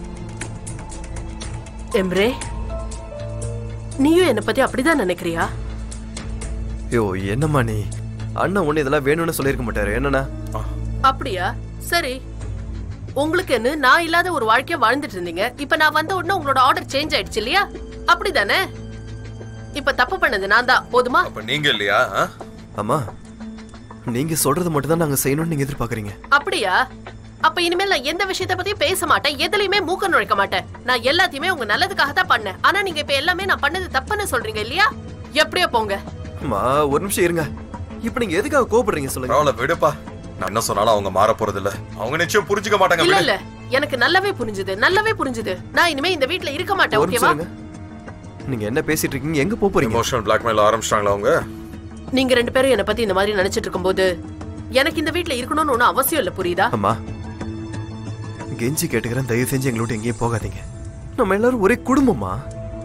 எம்ரே, நீயும் என்ன பத்தி அப்படிதான் நினைக்கிறியா? ஐயோ என்னம்மா நீ? அண்ணா ஒண்ணு இதெல்லாம் வேணும்னு சொல்லிருக்க மாட்டாரு என்னன்னா? அப்படியா? சரி, உங்களுக்கு என்ன நான் இல்லாத ஒரு வாழ்க்கைய வாழ்ந்துட்டு இருந்தீங்க. இப்ப நான் வந்த உடனே உங்களோட ஆர்டர் சேஞ்ச் ஆயிடுச்சு இல்லையா? அப்படிதானே? இப்ப தப்பு பண்ணது நான் தான், போதுமா? அப்ப நீங்க இல்லையா? அம்மா நீங்க சொல்றது மட்டும் தான் நாங்க செய்யணும்னு நீங்க எதிர்பார்க்கறீங்க. அப்படியா? அப்ப இனிமேல் நான் எந்த விஷயத்தை பத்தி பேச மாட்டேன், எதுலயுமே மூக்க நுழைக்க மாட்டேன். நான் எல்லாத்தையுமே உங்க நல்லதுக்காக தான் பண்ணேன். ஆனா நீங்க இப்ப எல்லாமே நான் பண்ணது தப்புன்னு சொல்றீங்க இல்லையா? எப்படியோ போங்க. அம்மா ஒரு நிமிஷம் இருங்க. இப்ப நீங்க எதுக்காக கோபப்படுறீங்க சொல்லுங்க? பரவாயில்ல விடுப்பா. நான் என்ன சொன்னாலும் அவங்க மாற போறது இல்ல. அவங்க நிச்சயம் புரிஞ்சுக்க மாட்டாங்க. இல்ல இல்ல, எனக்கு நல்லாவே புரிஞ்சுது. நான் இனிமே இந்த வீட்ல இருக்க மாட்டேன், ஓகேவா? நீங்க என்ன பேசிட்டு இருக்கீங்க? எங்க போறீங்க? எமோஷனல் பிளாக்மெயில் ஆரம்பிச்சிட்டாங்களா அவங்க? நீங்க ரெண்டு பேரும் என்ன பத்தி இந்த மாதிரி நினைச்சிட்டு இருக்கும்போது எனக்கு இந்த வீட்ல இருக்கணும்னு ஒண்ணும் அவசியம் இல்ல, புரியுதா? அம்மா கெஞ்சி கேட்டுக்கிறேன், தயவு செஞ்சு எங்களோட எங்கேயும் போகாதீங்க. நம்ம எல்லாரும் ஒரே குடும்பமா.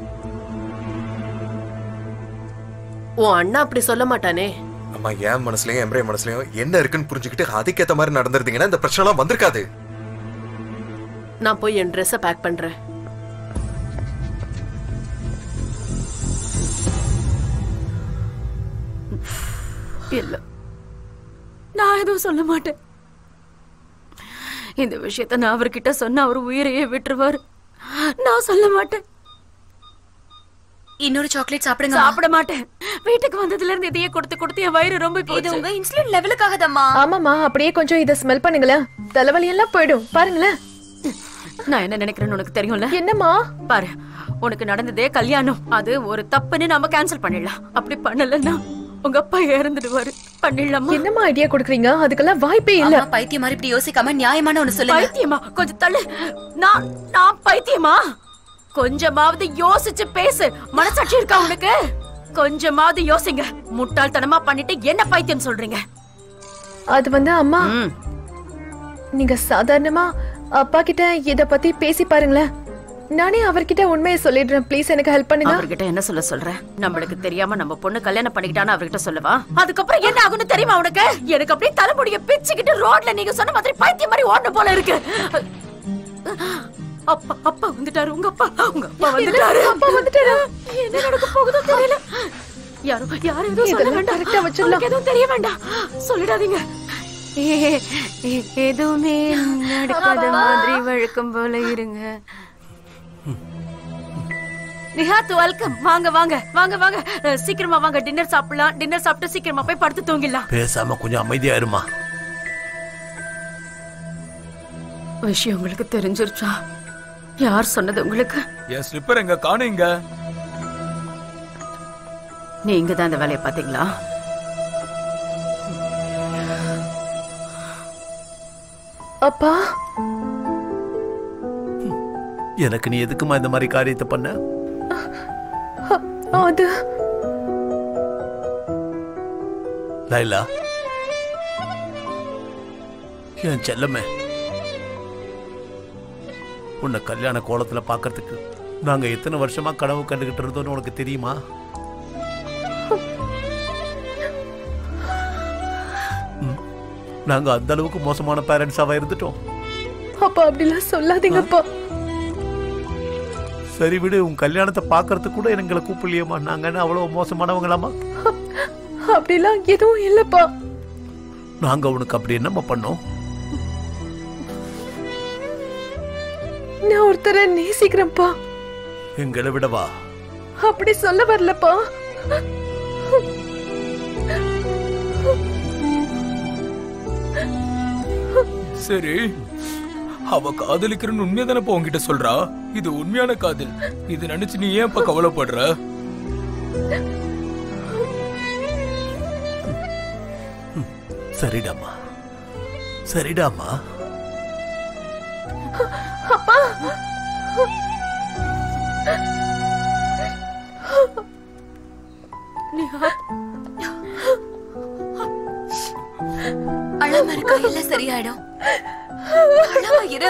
உன் அண்ணா அப்படி சொல்ல மாட்டானே. அம்மா என் மனசுலயும் எம்ரே மனசுலயும் என்ன இருக்குன்னு புரிஞ்சுக்கிட்டு அதுக்கேத்த மாதிரி நடந்திருந்தீங்கன்னா இந்த பிரச்சனை எல்லாம் வந்திருக்காது. நான் போய் என் ட்ரெஸ்ஸை பேக் பண்றேன். இல்ல, நான் எதுவும் சொல்ல மாட்டேன். இந்த விஷயத்த நான் அவர்கிட்ட சொன்ன அவர் உயிரையே விட்டுருவாரு. நான் சொல்ல மாட்டேன். இன்னொரு சாக்லேட் சாப்பிடுங்க. சாப்பிட மாட்டேன். வீட்டுக்கு வந்ததுல இருந்து இதையே கொடுத்து என் வயிறு ரொம்ப இது உங்க இன்சுலின் லெவலுக்காக தான்மா. ஆமாமா, அப்படியே கொஞ்சம் இத ஸ்மெல் பண்ணுங்களேன், தலைவலி எல்லாம் போயிடும். பாருங்களேன். நான் என்ன நினைக்கிறேன்னு உனக்கு தெரியும்ல? என்னம்மா? பாரு, உனக்கு நடந்ததே கல்யாணம், அது ஒரு தப்புன்னு நாம கேன்சல் பண்ணிடலாம். அப்படி பண்ணலன்னா உங்க அப்பா இறந்துடுவாரு. பண்ணிடலாமா? என்னம்மா ஐடியா கொடுக்குறீங்க? அதுக்கெல்லாம் வாய்ப்பே இல்ல. பைத்தியம் மாதிரி இப்படி யோசிக்காம நியாயமான ஒண்ணு சொல்லுங்க. பைத்தியமா? கொஞ்சம் தள்ளு. நான் பைத்தியமா? கொஞ்சமாவது யோசிச்சு பேசு. மனசாட்சி இருக்கா உனக்கு? கொஞ்சமாவது யோசிங்க. முட்டாள்தனமா பண்ணிட்டு என்ன பைத்தியம் சொல்றீங்க? அது வந்து அம்மா, நீங்க சாதாரணமா அப்பா கிட்ட இத பத்தி பேசி பாருங்களேன். நானே அவர்கிட்ட உண்மையை சொல்லிடுறேன். ப்ளீஸ் எனக்கு ஹெல்ப் பண்ணுங்க. அவர்கிட்ட என்ன சொல்ற? நம்மளுக்கு தெரியாம நம்ம பொண்ணு கல்யாணம் பண்ணிக்கிட்டான்னு அவர்கிட்ட சொல்லவா? அதுக்கப்புறம் என்ன ஆகும்னு தெரியுமா உனக்கு? எனக்கு அப்படியே தலைமுடிய பிச்சுக்கிட்டு ரோட்ல நீங்க சொன்ன மாதிரி பைத்தியம் மாதிரி ஓடணும் போல இருக்கு. அப்பா வந்துட்டாரு. உங்க அப்பா வந்துட்டாரு. என்ன நடக்க போகுதோ தெரியல. யாரும் எதுவும் சொல்ல வேண்டாம். கரெக்ட்டா வச்சிடலாம். எதுவும் தெரிய வேண்டாம். சொல்லிடாதீங்க. எதுவுமே நடக்காத மாதிரி வழக்கம் போல இருங்க. Nihat, welcome. வாங்க. சீக்கிரமா வாங்க, டின்னர் சாப்பிடலாம். டின்னர் சாப்பிட்டு சீக்கிரமா போய் படுத்து தூங்கிடலாம். பேசாம கொஞ்சம் அமைதியா இருமா. விஷயம் உங்களுக்கு தெரிஞ்சிருச்சா? யார் சொன்னது உங்களுக்கு? என் ஸ்லிப்பர் எங்க காணுங்க? நீங்க தான் இந்த வேலையை பாத்தீங்களா? அப்பா, எனக்கு நீ எதுக்குமா இந்த மாதிரி காரியத்தை பண்ண? அது லைலா, என் செல்லமே, உன்னை கல்யாண கோலத்துல பாக்கிறதுக்கு நாங்க எத்தனை வருஷமா கனவு கண்டுகிட்டு இருந்தோம்னு உனக்கு தெரியுமா? நாங்க அந்த அளவுக்கு மோசமான பேரண்ட்ஸாவா இருந்துட்டோம். அப்பா அப்படிலாம் சொல்லாதீங்கப்பா. சரி விடு, உன் கல்யாணத்தை பாக்குறதுக்கு கூட எங்களை கூப்பிடலையம்மா. நாங்க என்ன அவ்வளவு மோசமானவங்களாமா? அப்படிலாம் எதுவும் இல்லப்பா. நாங்க உனக்கு அப்படி என்னம்மா பண்ணோம்? நான் ஒருத்தரை நேசிக்கிறேன்ப்பா. எங்களை விடவா? அப்படி சொல்ல வரலப்பா. சரி, அவ காதலிக்கிறன்னு உண்மையாதானே உன்கிட்ட சொல்றா? இது உண்மையான காதல். இது நினைச்சு நீ ஏன் கவலைப்படுற? சரிடாமா. அப்பா, இருக்கா, எல்லாம் சரியாயிடும். அழாம இரு.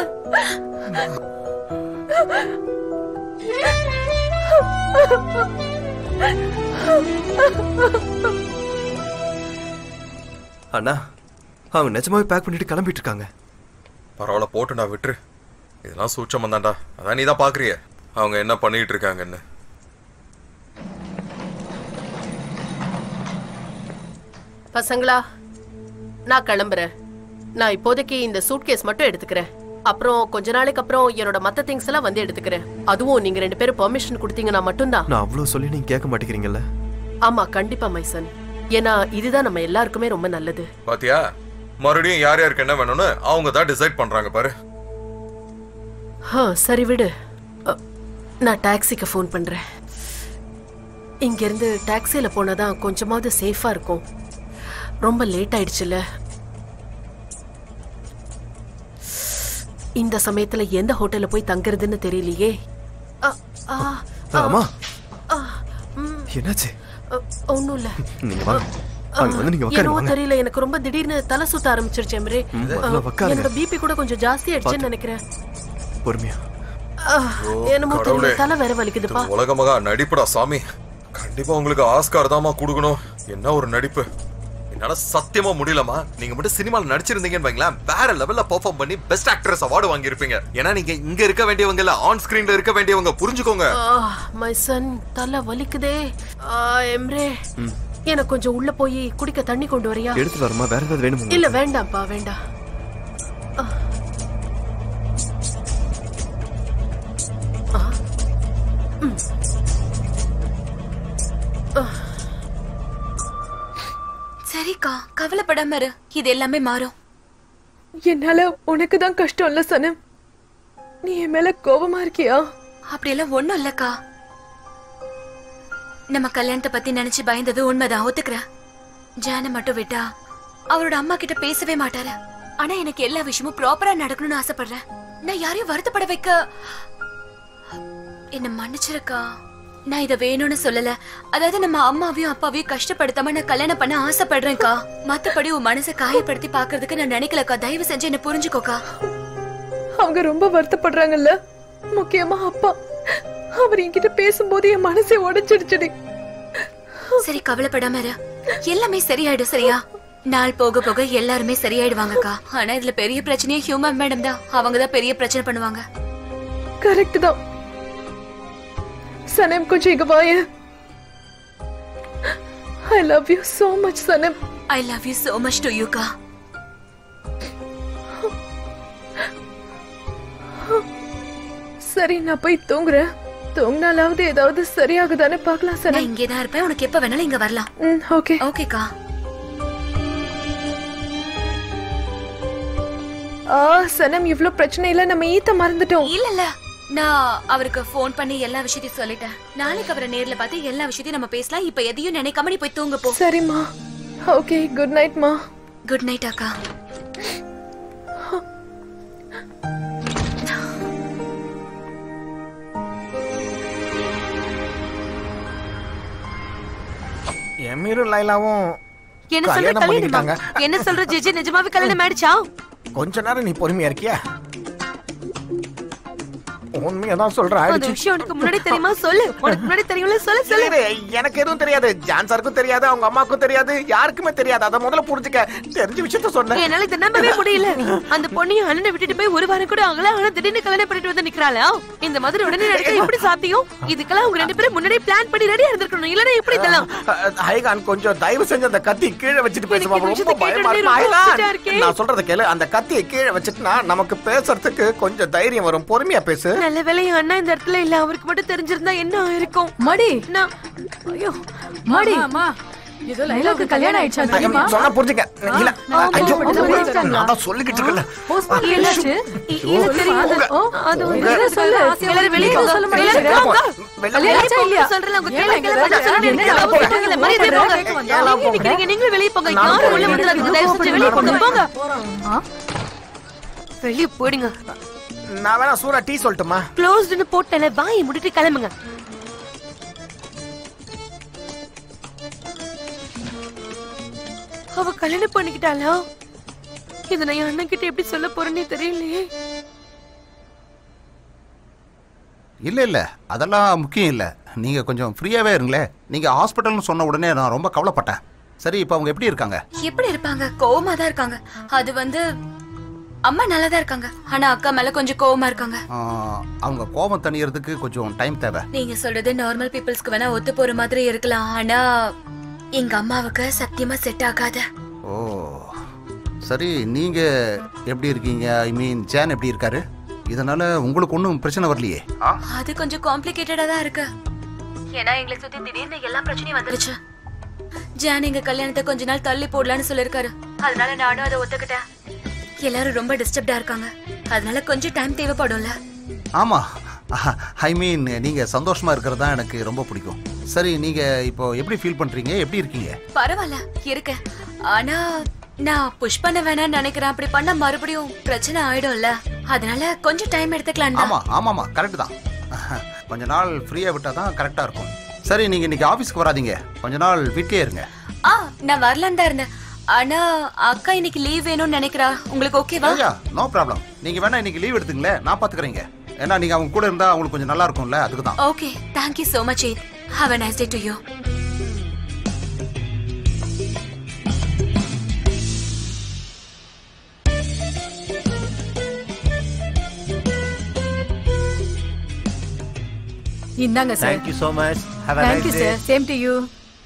அண்ணா, அவங்க நிஜமாவே பேக் பண்ணிட்டு கிளம்பிட்டு இருக்காங்க. பரவாயில்ல, போட்டு நான் விட்டுரு. இதெல்லாம் சூட்சம் தான்டா. அதான் நீ தான் பாக்குறிய அவங்க என்ன பண்ணிட்டு இருக்காங்கன்னு. பசங்களா, நான் கிளம்புறேன். நான் இப்போதைக்கு இந்த சூட்கேஸ் மட்டும் எடுத்துக்கிறேன். அப்புறம் கொஞ்ச நாளைக்கு அப்புறம் என்னோட மத்த திங்ஸ் எல்லாம் வந்து எடுத்துக்கிறேன். அதுவும் நீங்க 2 பேரும் பெர்மிஷன் கொடுத்தீங்கன்னா மட்டும்தான். நான் அவ்வளவு சொல்லி நீங்க கேட்க மாட்டேங்கிறீங்கல்ல? ஆமா, கண்டிப்பா மைசன். ஏன்னா இதுதான் நம்ம எல்லாருக்குமே ரொம்ப நல்லது. பாத்தியா, மறுபடியும் யார் யாருக்கு என்ன வேணும்னு அவங்க தான் டிசைட் பண்றாங்க பாரு. சரி விடு. நான் டாக்ஸிக்கு ஃபோன் பண்றேன். இங்க இருந்து டாக்ஸில போனாதான் கொஞ்சமாவது சேஃபா இருக்கும். ரொம்ப லேட் ஆயிடுச்சுல. இந்த சமயத்துல எந்த ஹோட்டல்ல போய் தங்குறதுன்னு தெரியலையே. அம்மா, என்னாச்சு? ஒண்ணும் இல்ல. நீங்க வாங்க. அங்க வந்து நீங்க உட்காருங்க. என்னவோ தெரியல, எனக்கு ரொம்ப திடீர்னு தலை சுத்த ஆரம்பிச்சிருச்சு எம்ரே. என்னோட பிபி கூட கொஞ்சம் ஜாஸ்தி ஆயிடுச்சுன்னு நினைக்கிறேன். பொறுமையா. என்னமோ தெரியல, தலை வேற வலிக்குதுப்பா. உலகமகா நடிப்புடா சாமி. கண்டிப்பா உங்களுக்கு ஆஸ்கார் தாமா கொடுக்கணும். என்ன ஒரு நடிப்பு. என்னால சத்தியமா முடியலமா. நீங்க மட்டும் சினிமால நடிச்சிருந்தீங்கன்னு வைங்களேன், வேற லெவல்ல பெர்ஃபார்ம் பண்ணி பெஸ்ட் ஆக்ட்ரஸ் அவார்டு வாங்கி இருப்பீங்க. ஏன்னா நீங்க இங்க இருக்க வேண்டியவங்க இல்ல, ஆன் ஸ்கிரீன்ல இருக்க வேண்டியவங்க. புரிஞ்சுக்கோங்க. மை சன், தலை வலிக்குதே. எம்ரே, எனக்கு கொஞ்சம் உள்ள போய் குடிக்க தண்ணி கொண்டு வரியா? எடுத்து வரமா? வேற ஏதாவது வேணுமா? இல்ல வேண்டாம்ப்பா, வேண்டாம். சரிக்கா, கவலைப்படாம இரு. இது எல்லாமே மாறும். என்னால உனக்கு தான் கஷ்டம் இல்ல சனம்? நீ என் மேல கோபமா இருக்கியா? அப்படியெல்லாம் ஒண்ணும் இல்லக்கா. நம்ம கல்யாணத்தை பத்தி நினைச்சு பயந்தது உண்மைதான், ஒத்துக்கிறேன். ஜான மட்டும் விட்டா அவரோட அம்மா கிட்ட பேசவே மாட்டாரு. ஆனா எனக்கு எல்லா விஷயமும் ப்ராப்பரா நடக்கணும்னு ஆசைப்படுறேன். நான் யாரையும் வருத்தப்பட வைக்க. என்ன மன்னிச்சிருக்கா. நான் இத வேணும்னு சொல்லல. அதாவது நம்ம அம்மாவையும் அப்பாவையும் கஷ்டப்படுத்தாம நான் கல்யாணம் பண்ண ஆசைப்படுறேன்க்கா. மத்தபடி உன் மனசை காயப்படுத்தி பாக்குறதுக்கு நான் நினைக்கலக்கா. தயவு செஞ்சு என்ன புரிஞ்சுக்கோக்கா. அவங்க ரொம்ப வருத்தப்படுறாங்கல்ல, முக்கியமா அப்பா. அவர் என்கிட்ட பேசும்போது என் மனசே உடைஞ்சிடுச்சுடி. சரி, கவலைப்படாம இரு. எல்லாமே சரியாயிடும். சரியா? நாள் போக போக எல்லாருமே சரியாயிடுவாங்கக்கா. ஆனா இதுல பெரிய பிரச்சனையே ஹியூமன் மேடம் தான். அவங்கதான் பெரிய பிரச்சனை பண்ணுவாங்க. கரெக்ட் தான். சனம், கொஞ்சம் இங்க வாய. I love you so much, Sanam. I love you so much to you, கா. சரி, நான் போய் தூங்குறேன். தூங்கினாலாவது ஏதாவது சரியாகுதானே பார்க்கலாம் சனம். நான் இங்கே தான் இருப்பேன். உனக்கு எப்ப வேணாலும் இங்க வரலாம். ஓகே. ஓகேக்கா. சனம், இவ்ளோ பிரச்சனை இல்ல. நம்ம ஈத்த மறந்துட்டோம். இல்ல, நான் அவருக்கு போன் பண்ணி எல்லா விஷயத்தையும் சொல்லிட்டேன். நாளைக்கு அவரை நேர்ல பார்த்து எல்லா விஷயத்தையும் நம்ம பேசலாம். இப்ப எதையும் நினைக்காம நீ போய் தூங்க போ. சரிம்மா. ஓகே, குட் நைட் மா. குட் நைட் அக்கா. எமீரும் லைலாவும் என்ன சொல்ற? கல்யாணம் என்ன சொல்ற ஜிஜி? நிஜமாவே கல்யாணம் ஆயிடுச்சா? கொஞ்ச நேரம் நீ பொறுமையா இருக்கியா? உண்மையதான் சொல்றேன். அந்த விஷயம் உனக்கு முன்னாடி தெரியுமா? சொல்லு. உனக்கு முன்னாடி தெரியும்ல? சொல்லு சொல்லு. எனக்கு எதுவும் தெரியாது. ஜான் சாருக்கும் தெரியாது, அவங்க அம்மாக்கும் தெரியாது, யாருக்குமே தெரியாது. அத முதல்ல புரிஞ்சுக்க. தெரிஞ்ச விஷயத்த சொன்னேன். என்னால இத நம்பவே முடியல. அந்த பொண்ணையும் அண்ணனை விட்டுட்டு போய் ஒரு வாரம் கூட ஆகல. ஆனா திடீர்னு கல்யாணம் பண்ணிட்டு வந்து நிக்கறாளா? இந்த மாதிரி உடனே நடக்க எப்படி சாத்தியம்? இதுக்கெல்லாம் அவங்க 2 பேரும் முன்னாடியே பிளான் பண்ணி ரெடியா இருந்திருக்கணும். இல்லனா எப்படி இதெல்லாம்? ஹைகான், கொஞ்சம் தயவு செஞ்சு அந்த கத்தி கீழே வச்சிட்டு பேசுமா. ரொம்ப பயமா இருக்கு ஹைகான். நான் சொல்றத கேளு. அந்த கத்தியை கீழே வச்சிட்டனா நமக்கு பேசுறதுக்கு கொஞ்சம் தைரியம் வரும். பொறுமையா பேசு. நல்ல வேளை அண்ணா இந்த இடத்துல இல்ல. அவருக்கு மட்டும் தெரிஞ்சிருந்தா என்ன ஆயிருக்கும்? மடி, நான் ஐயோ மடி அம்மா, ஏதோ லைலாக்கு கல்யாணம் ஆயிடுச்சா தெரியுமா? சொன்னா புரிஞ்சுக்க. இல்ல நான் சொல்லிக்கிட்டு இருக்கல. போஸ்ட்மார்ட்டம் என்னாச்சு? இல்ல தெரியும். அது வந்து சொல்ல எல்லாரும் வெளிய சொல்ல மாட்டீங்க. கல்யாணம் இல்லையா சொல்றல உங்க கேளுங்க. சொல்றேன் மரியாதை போங்க. நீங்க வெளிய போங்க. யாரும் உள்ள வந்து தயவு செஞ்சு வெளிய போங்க. வெளிய போடுங்க. நான் வேணா சூரா டீ சொல்லட்டுமா? க்ளோஸ்ட்னு போட்டல. வாயை மூடிட்டு கிளம்புங்க. அவ கல்யாணம் பண்ணிக்கிட்டாளா? இதை நான் என் அண்ணன் கிட்ட எப்படி சொல்ல போறேன்னே தெரியலையே. இல்ல இல்ல அதெல்லாம் முக்கியம் இல்ல. நீங்க கொஞ்சம் ஃப்ரீயாவே இருங்களே. நீங்க ஹாஸ்பிட்டல்னு சொன்ன உடனே நான் ரொம்ப கவலைப்பட்டேன். சரி இப்போ அவங்க எப்படி இருக்காங்க? எப்படி இருப்பாங்க? கோவமா தான் இருக்காங்க. அது வந்து அம்மா நல்லா தான் இருக்காங்க. ஆனா அக்கா மேல கொஞ்சம் கோவமா இருக்காங்க. அவங்க கோபம் தணியறதுக்கு கொஞ்சம் டைம் தேவை. நீங்க சொல்றது நார்மல் பீப்புள்ஸ்க்கு வேணா ஒத்து போற மாதிரி இருக்கலாம். ஆனா எங்க அம்மாவுக்கு சத்தியமா செட் ஆகாது. ஓ சரி, நீங்க எப்படி இருக்கீங்க? ஐ மீன் ஜான் எப்படி இருக்காரு? இதனால உங்களுக்கு ஒன்றும் பிரச்சனை வரலையே? அது கொஞ்சம் காம்ப்ளிகேட்டடா தான் இருக்கு. ஏன்னா எங்களை சுத்தி திடீர்னு எல்லா பிரச்சனையும் வந்துருச்சு. ஜான் எங்க கல்யாணத்தை கொஞ்ச நாள் தள்ளி போடலான்னு சொல்லிருக்காரு. அதனால நானும் அதை ஒத்துக்கிட்டேன். எல்லாரும் ரொம்ப டிஸ்டர்ப்டா இருக்காங்க. அதனால கொஞ்சம் டைம் தேவைப்படும்ல. ஆமா, ஐ மீன் நீங்க சந்தோஷமா இருக்கிறது தான் எனக்கு ரொம்ப பிடிக்கும். சரி, நீங்க இப்போ எப்படி ஃபீல் பண்றீங்க? எப்படி இருக்கீங்க? பரவாயில்ல இருக்கேன். ஆனா நான் புஷ் பண்ண வேணாம்னு நினைக்கிறேன். அப்படி பண்ணா மறுபடியும் பிரச்சனை ஆயிடும்ல. அதனால கொஞ்சம் டைம் எடுத்துக்கலாம். ஆமா ஆமாமா கரெக்ட் தான். கொஞ்ச நாள் ஃப்ரீயா விட்டா தான் கரெக்டா இருக்கும். சரி, நீங்க இன்னைக்கு ஆபீஸ்க்கு வராதீங்க. கொஞ்ச நாள் வீட்லயே இருங்க. நான் வரலான்னு தான் இருந்தேன். ஆனா அக்கா இன்னைக்கு லீவ் வேணும்னு நினைக்கிறா. உங்களுக்கு ஓகேவா? No problem. நீங்க வேணா இன்னைக்கு லீவ் எடுத்துங்களே, நான் பாத்துக்கறேங்க. ஏன்னா நீங்க அவங்க கூட இருந்தா உங்களுக்கு கொஞ்சம் நல்லா இருக்கும்ல, அதுக்கு தான். Okay, thank you so much. Have a nice day to you. இந்தாங்க sir. Thank you so much. Have a nice day. Thank you sir. Same to you.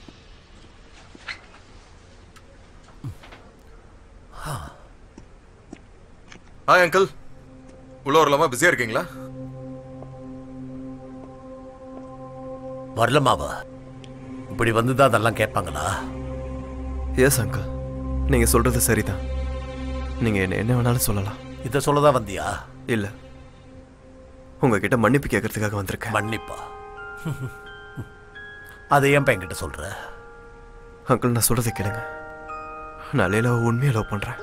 Hi uncle. உள்ள வரலாமா? பிஸியா இருக்கீங்களா? வரலமாவா? இப்படி வந்துதான் அதெல்லாம் கேட்பாங்களா? எஸ் அங்கிள், நீங்க சொல்றது சரிதான். நீங்க என்ன வேணாலும் சொல்லலாம். இதை சொல்லதான் வந்தியா? இல்ல, உங்ககிட்ட மன்னிப்பு கேட்கறதுக்காக வந்திருக்கேன். மன்னிப்பா? அதை ஏன் என்கிட்ட சொல்ற? அங்கிள், நான் சொல்றதை கேளுங்க. நான் லைலாவை உண்மையை லவ் பண்றேன்.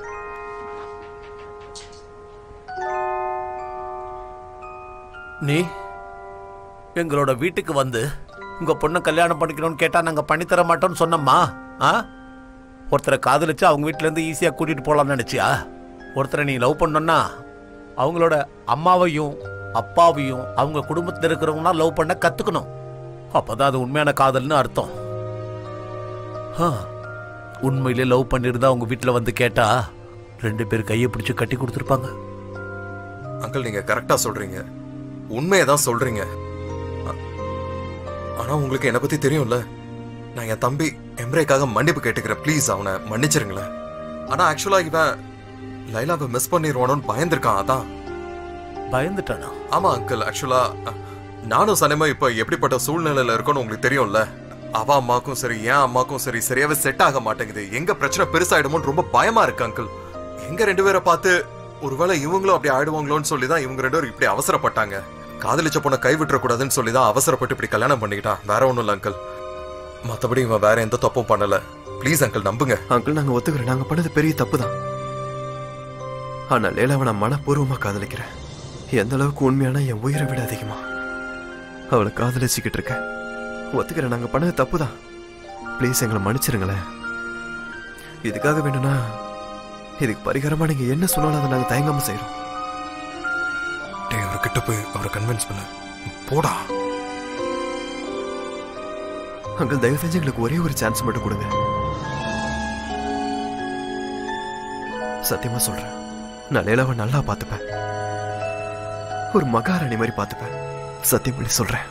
நீ எங்களோட வீட்டுக்கு வந்து உங்க பொண்ணை கல்யாணம் பண்ணிக்கணும்னு கேட்டா நாங்க பண்ணித்தர மாட்டோம்னு சொன்னோம்மா? ஒருத்தரை காதலிச்சு அவங்க வீட்டுல இருந்து ஈஸியா கூட்டிட்டு போலாம்னு நினைச்சியா? ஒருத்தரை நீ லவ் பண்ணோம்னா அவங்களோட அம்மாவையும் அப்பாவையும் அவங்க குடும்பத்தில் இருக்கிறவங்கன்னா லவ் பண்ண கத்துக்கணும். அப்பதான் அது உண்மையான காதல்னு அர்த்தம். உண்மையிலே லவ் பண்ணிருந்தா அவங்க வீட்டுல வந்து கேட்டா 2 பேர் கையை பிடிச்சு கட்டி கொடுத்துருப்பாங்க. அங்கிள், நீங்க கரெக்டா சொல்றீங்க, உண்மையை தான் சொல்றீங்க. ஆனா உங்களுக்கு என்ன பத்தி தெரியும்ல. நான் என் தம்பி எம்ரேக்காக மன்னிப்பு கேட்டுக்கிறேன். ப்ளீஸ் அவனை மன்னிச்சிருங்களேன். ஆனா ஆக்சுவலா இவன் லைலாவை மிஸ் பண்ணிடுவானோன்னு பயந்துருக்கான். அதான். பயந்துட்டானா? ஆமா அங்கிள், ஆக்சுவலா நானும் சனிமா இப்ப எப்படிப்பட்ட சூழ்நிலையில இருக்கோன்னு உங்களுக்கு தெரியும்ல. அவ அம்மாக்கும் சரி என் அம்மாக்கும் சரி சரியாவே செட் ஆக மாட்டேங்குது. எங்க பிரச்சனை பெருசாயிடுமோன்னு ரொம்ப பயமா இருக்கு அங்கிள். எங்க 2 பேரை பார்த்து ஒருவேளை இவங்களும் அப்படி ஆயிடுவாங்களோன்னு சொல்லிதான் இவங்க 2 பேரும் இப்படி அவசரப்பட்டாங்க. காதலிச்ச பொண்ணை கைவிட்டுற கூடாதுன்னு சொல்லிதான் அவசரப்பட்டு இப்படி கல்யாணம் பண்ணிக்கிட்டான். வேற ஒண்ணும் இல்ல அங்கிள். மத்தபடி இவன் வேற எந்த தப்பும் பண்ணல. ப்ளீஸ் அங்கிள் நம்புங்க. அங்கிள், நாங்க ஒத்துக்கிறோம். நாங்க பண்ணது பெரிய தப்பு தான். ஆனா லேலாவை நான் மனப்பூர்வமா காதலிக்கிறேன். எந்த அளவுக்கு உண்மையான என் உயிரை விட அதிகமா அவளை காதலிச்சுக்கிட்டு இருக்கேன். ஒத்துக்கிறேன், நாங்க பண்ணது தப்பு தான். ப்ளீஸ் எங்களை மன்னிச்சிருங்களேன். இதுக்காக வேணும்னா இதுக்கு பரிகாரமா நீங்க என்ன சொன்னாலும் அதை நாங்க தயங்காம செய்யறோம். அவர்கிட்ட போய் அவரை கன்வின்ஸ் பண்ண போடா. அங்கிள், தயவு செஞ்சு எங்களுக்கு ஒரே ஒரு சான்ஸ் மட்டும் கொடுங்க. சத்தியமா சொல்றேன், நான் லேலாவை நல்லா பார்த்துப்பேன். ஒரு மகாராணி மாதிரி பார்த்துப்பேன். சத்தியம் பண்ணி சொல்றேன்.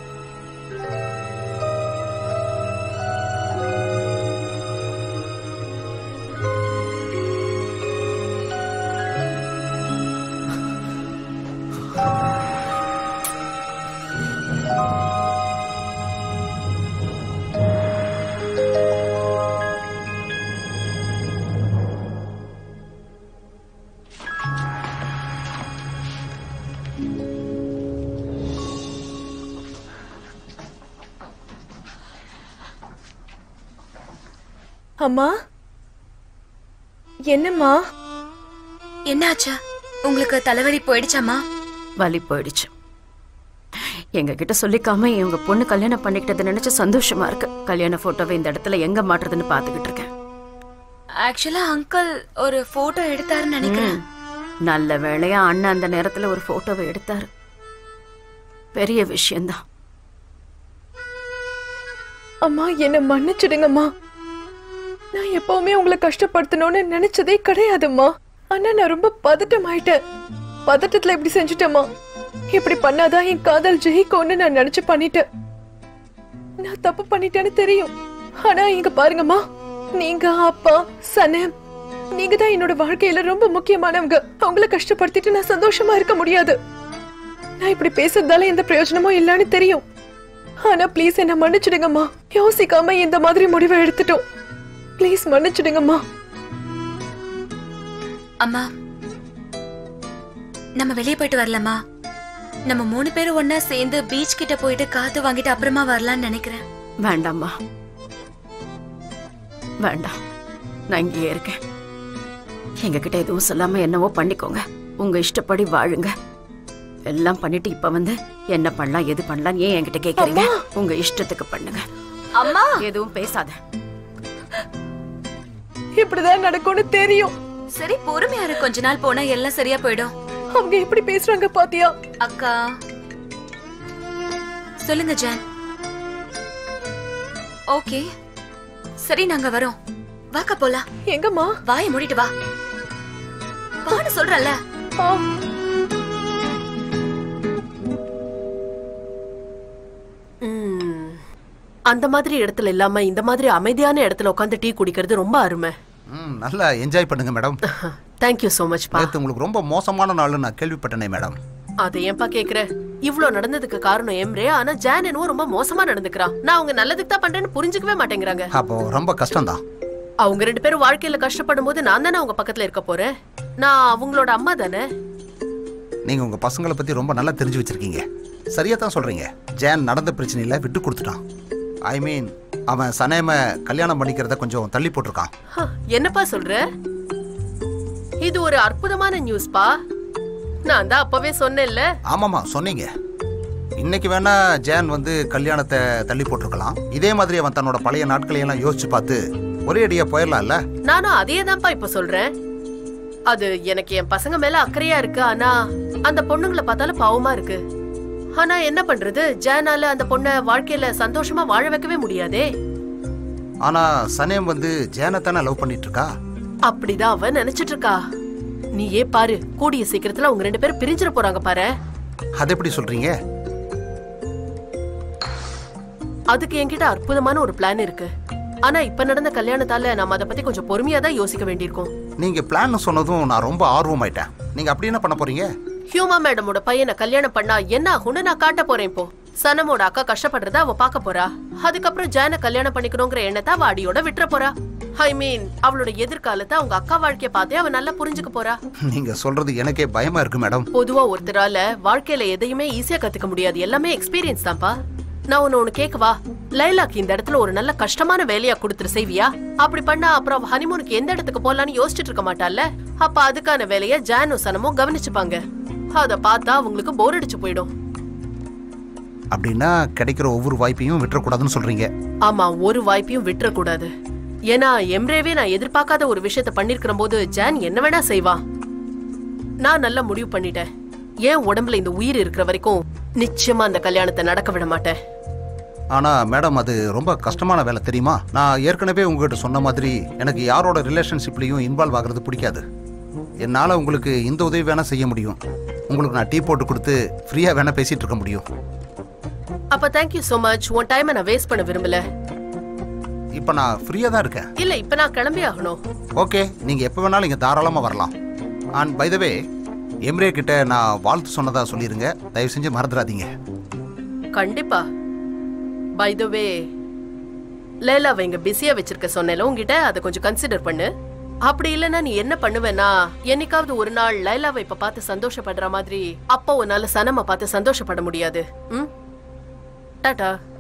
அம்மா, என்னம்மா? என்னாச்சு? உங்களுக்கு தலைவலி போயிடுச்சாம்மா? வலி போயிடுச்சு. எங்க கிட்ட சொல்லிக்காம எங்க பொண்ணு கல்யாணம் பண்ணிக்கிட்டதை நினைச்சு சந்தோஷமா இருக்கு. கல்யாண போட்டோவை இந்த இடத்துல எங்க மாட்டுறதுன்னு பாத்துக்கிட்டு இருக்கேன். ஆக்சுவலா அங்கிள் ஒரு போட்டோ எடுத்தாருன்னு நினைக்கிறேன். நல்ல வேளையா அண்ணன் அந்த நேரத்துல ஒரு போட்டோவை எடுத்தாரு. பெரிய விஷயம்தான். அம்மா என்ன மன்னிச்சிடுங்கம்மா. நான் எப்பவுமே உங்களை கஷ்டப்படுத்தணும்னு நினைச்சதே கிடையாதும்மா. ஆனா நான் ரொம்ப பதட்டம் ஆயிட்டேன். பதட்டத்துல இப்படி செஞ்சுட்டேம்மா. இப்படி பண்ணாதான் என் காதல் ஜெயிக்கும்னு நான் நினைச்சு பண்ணிட்டேன். நான் தப்பு பண்ணிட்டேன்னு தெரியும். ஆனா இங்க பாருங்கம்மா, நீங்க அப்பா சனம் நீங்க தான் என்னோட வாழ்க்கையில ரொம்ப முக்கியமானவங்க. அவங்கள கஷ்டப்படுத்திட்டு நான் சந்தோஷமா இருக்க முடியாது. நான் இப்படி பேசுறதால எந்த பிரயோஜனமும் இல்லைன்னு தெரியும். ஆனா ப்ளீஸ் என்ன மன்னிச்சிடுங்கம்மா. யோசிக்காம இந்த மாதிரி முடிவை எடுத்துட்டோம். ப்ளீஸ் மன்னிச்சிடுங்கம்மா. அம்மா, நம்ம வெளியே போயிட்டு வரலாமா? நம்ம 3 பேரும் ஒன்னா சேர்ந்து பீச் கிட்ட போயிட்டு காத்து வாங்கிட்டு அப்புறமா வரலாம்னு நினைக்கிறேன். வேண்டாம்மா, வேண்டாம். நான் இங்கேயே இருக்கேன். எங்ககிட்ட எதுவும் சொல்லாம என்னவோ பண்ணிக்கோங்க. உங்க இஷ்டப்படி வாழுங்க. எல்லாம் பண்ணிட்டு இப்ப வந்து என்ன பண்ணலாம் எது பண்ணலாம் ஏன் என்கிட்ட கேக்குறீங்க? உங்க இஷ்டத்துக்கு பண்ணுங்க. அம்மா எதுவும் பேசாத. இப்படிதான் நடக்கும்னு தெரியும். சரி பொறுமையா இரு. கொஞ்ச நாள் போனா எல்லாம் சரியா போயிடும். அவங்க எப்படி பேசுறாங்க பாத்தியா? அக்கா சொல்லுங்க ஜான். ஓகே சரி நாங்க வரோம். வாக்கா போலாம். எங்கம்மா? வாயை மூடிட்டு வா. வான்னு சொல்றல. அந்த மாதிரி இடத்துல இல்லாம இந்த மாதிரி அமைதியான இடத்துல உட்காந்து டீ குடிக்கிறது ரொம்ப அருமை. நல்லா என்ஜாய் பண்ணுங்க madam. Thank you so much பா. நேத்து உங்களுக்கு ரொம்ப மோசமான நாள்னு நான் கேள்விப்பட்டேனே மேடம். அது ஏன்பா கேக்குற? இவ்ளோ நடந்ததுக்கு காரணம் எம்ரே. ஆனா ஜான் என்னவோ ரொம்ப மோசமா நடந்துக்கிறான். நான் அவங்க நல்லதுக்கு தான் பண்றேன்னு புரிஞ்சுக்கவே மாட்டேங்கிறாங்க. அப்போ ரொம்ப கஷ்டம்தான். அவங்க 2 பேரும் வாழ்க்கையில கஷ்டப்படும் போது நான் தானே அவங்க பக்கத்துல இருக்க போறேன். நான் அவங்களோட அம்மா தானே. நீங்க உங்க பசங்களை பத்தி ரொம்ப நல்லா தெரிஞ்சு வச்சிருக்கீங்க. சரியா தான் சொல்றீங்க. ஜான் நடந்த பிரச்சனையில விட்டு கொடுத்துட்டான். ஐ மீன் அவன் சனேம கல்யாணம் பண்ணிக்கிறத கொஞ்சம் தள்ளி போட்டிருக்கான். என்னப்பா சொல்ற? இது ஒரு அற்புதமான நியூஸ் பா. நான் தான் அப்பவே சொன்னேன்ல. ஆமாமா சொன்னீங்க. இன்னைக்கு வேணா ஜான் வந்து கல்யாணத்தை தள்ளி போட்டிருக்கலாம். இதே மாதிரி அவன் தன்னோட பழைய நாட்களை எல்லாம் யோசிச்சு பார்த்து ஒரே அடியா போயிடலாம்ல. நானும் அதே தான்ப்பா இப்ப சொல்றேன். அது எனக்கு என் பசங்க மேல அக்கறையா இருக்கு. ஆனா அந்த பொண்ணுங்களை பார்த்தாலும் பாவமா இருக்கு. ஆனா என்ன பண்றது? ஜானால அந்த பொண்ண வாழ்க்கையில சந்தோஷமா வாழ வைக்கவே முடியாதே. ஆனா சனேம் வந்து ஜானை தானே லவ் பண்ணிட்டு இருக்கா. அப்படிதான் அவ நினைச்சிட்டு இருக்கா. நீயே பாரு, கூடிய சீக்கிரத்துல அவங்க 2 பேரும் பிரிஞ்சிட போறாங்க பாரு. அது எப்படி சொல்றீங்க? அதுக்கு என்கிட்ட அற்புதமான ஒரு பிளான் இருக்கு. ஆனா இப்ப நடந்த கல்யாணத்தால நாம அதை பத்தி கொஞ்சம் பொறுமையா தான் யோசிக்க வேண்டியிருக்கும். நீங்க பிளான் சொன்னதும் நான் ரொம்ப ஆர்வமாயிட்டேன். நீங்க அப்படி என்ன பண்ண போறீங்க? ஹியூமா மேடமோட பையனை கல்யாணம் பண்ணா என்ன ஆகும்னு நான் காட்ட போறேன். இப்போ சனமோட அக்கா கஷ்டப்படுறத அவ பாக்க போறா. அதுக்கப்புறம் ஜான கல்யாணம் பண்ணிக்கணுங்கிற எண்ணத்தை அவ அடியோட விட்டுற போறா. ஐ மீன் அவளோட எதிர்காலத்தை அவங்க அக்கா வாழ்க்கைய பார்த்தே அவ நல்லா புரிஞ்சுக்க போறா. நீங்க சொல்றது எனக்கே பயமா இருக்கு மேடம். பொதுவா ஒருத்தரால வாழ்க்கையில எதையுமே ஈஸியா கத்துக்க முடியாது. எல்லாமே எக்ஸ்பீரியன்ஸ் தான்ப்பா. நான் ஒன்னு கேட்கவா? லைலாக்கு இந்த இடத்துல ஒரு நல்ல கஷ்டமான வேலையா கொடுத்துரு செய்வியா? அப்படி பண்ணா அப்புறம் ஹனிமூனுக்கு எந்த இடத்துக்கு போலான்னு யோசிச்சுட்டு இருக்க மாட்டால. அப்ப அதுக்கான வேலைய ஜானும் சனமும் கவனிச்சுப்பாங்க. அத பார்த்தா அவங்களுக்கு போர் அடிச்சு போயிடும். அப்படின்னா கிடைக்கிற ஒவ்வொரு வாய்ப்பையும் விட்டுறக்கூடாதுன்னு சொல்றீங்க? ஆமா, ஒரு வாய்ப்பையும் விட்டுறக்கூடாது. ஏன்னா எம்ரேவே நான் எதிர்பார்க்காத ஒரு விஷயத்த பண்ணிருக்கிற போது ஜான் என்ன வேணா செய்வா. நான் நல்லா முடிவு பண்ணிட்டேன். ஏன் உடம்புல இந்த உயிர் இருக்கிற வரைக்கும் நிச்சயமா அந்த கல்யாணத்தை நடக்க விட மாட்டேன். ஆனா மேடம் அது ரொம்ப கஷ்டமான வேலை தெரியுமா? நான் ஏற்கனவே உங்ககிட்ட சொன்ன மாதிரி எனக்கு யாரோட ரிலேஷன்ஷிப்லயும் இன்வால்வ் ஆகுறது பிடிக்காது. என்னால உங்களுக்கு இந்த உதவி வேணா செய்ய முடியும். உங்களுக்கு நான் டீ போட்டு கொடுத்து ஃப்ரீயா வேணா பேசிட்டு இருக்க முடியும். அப்ப தேங்க்யூ சோ மச். உன் டைமை நான் வேஸ்ட் பண்ண விரும்பல. இப்ப நான் ஃப்ரீயா தான் இருக்கேன். இல்ல இப்ப நான் கிளம்பி ஆகணும். ஓகே, நீங்க எப்ப வேணாலும் இங்க தாராளமா வரலாம். And by the way Emre கிட்ட நான் வாழ்த்து சொன்னதா சொல்லிருங்க. தயவு செஞ்சு மறந்துடாதீங்க. கண்டிப்பா. பை த வே லைலாவை இங்க பிஸியா வச்சிருக்க சொன்னேல உங்ககிட்ட, அதை கொஞ்சம் கன்சிடர் பண்ணு. அப்படி இல்லைன்னா நீ என்ன பண்ணுவேன்னா, என்னைக்காவது ஒரு நாள் லைலாவை இப்ப பார்த்து சந்தோஷப்படுற மாதிரி அப்போ உன்னால சனம பார்த்து சந்தோஷப்பட முடியாது. டாடா.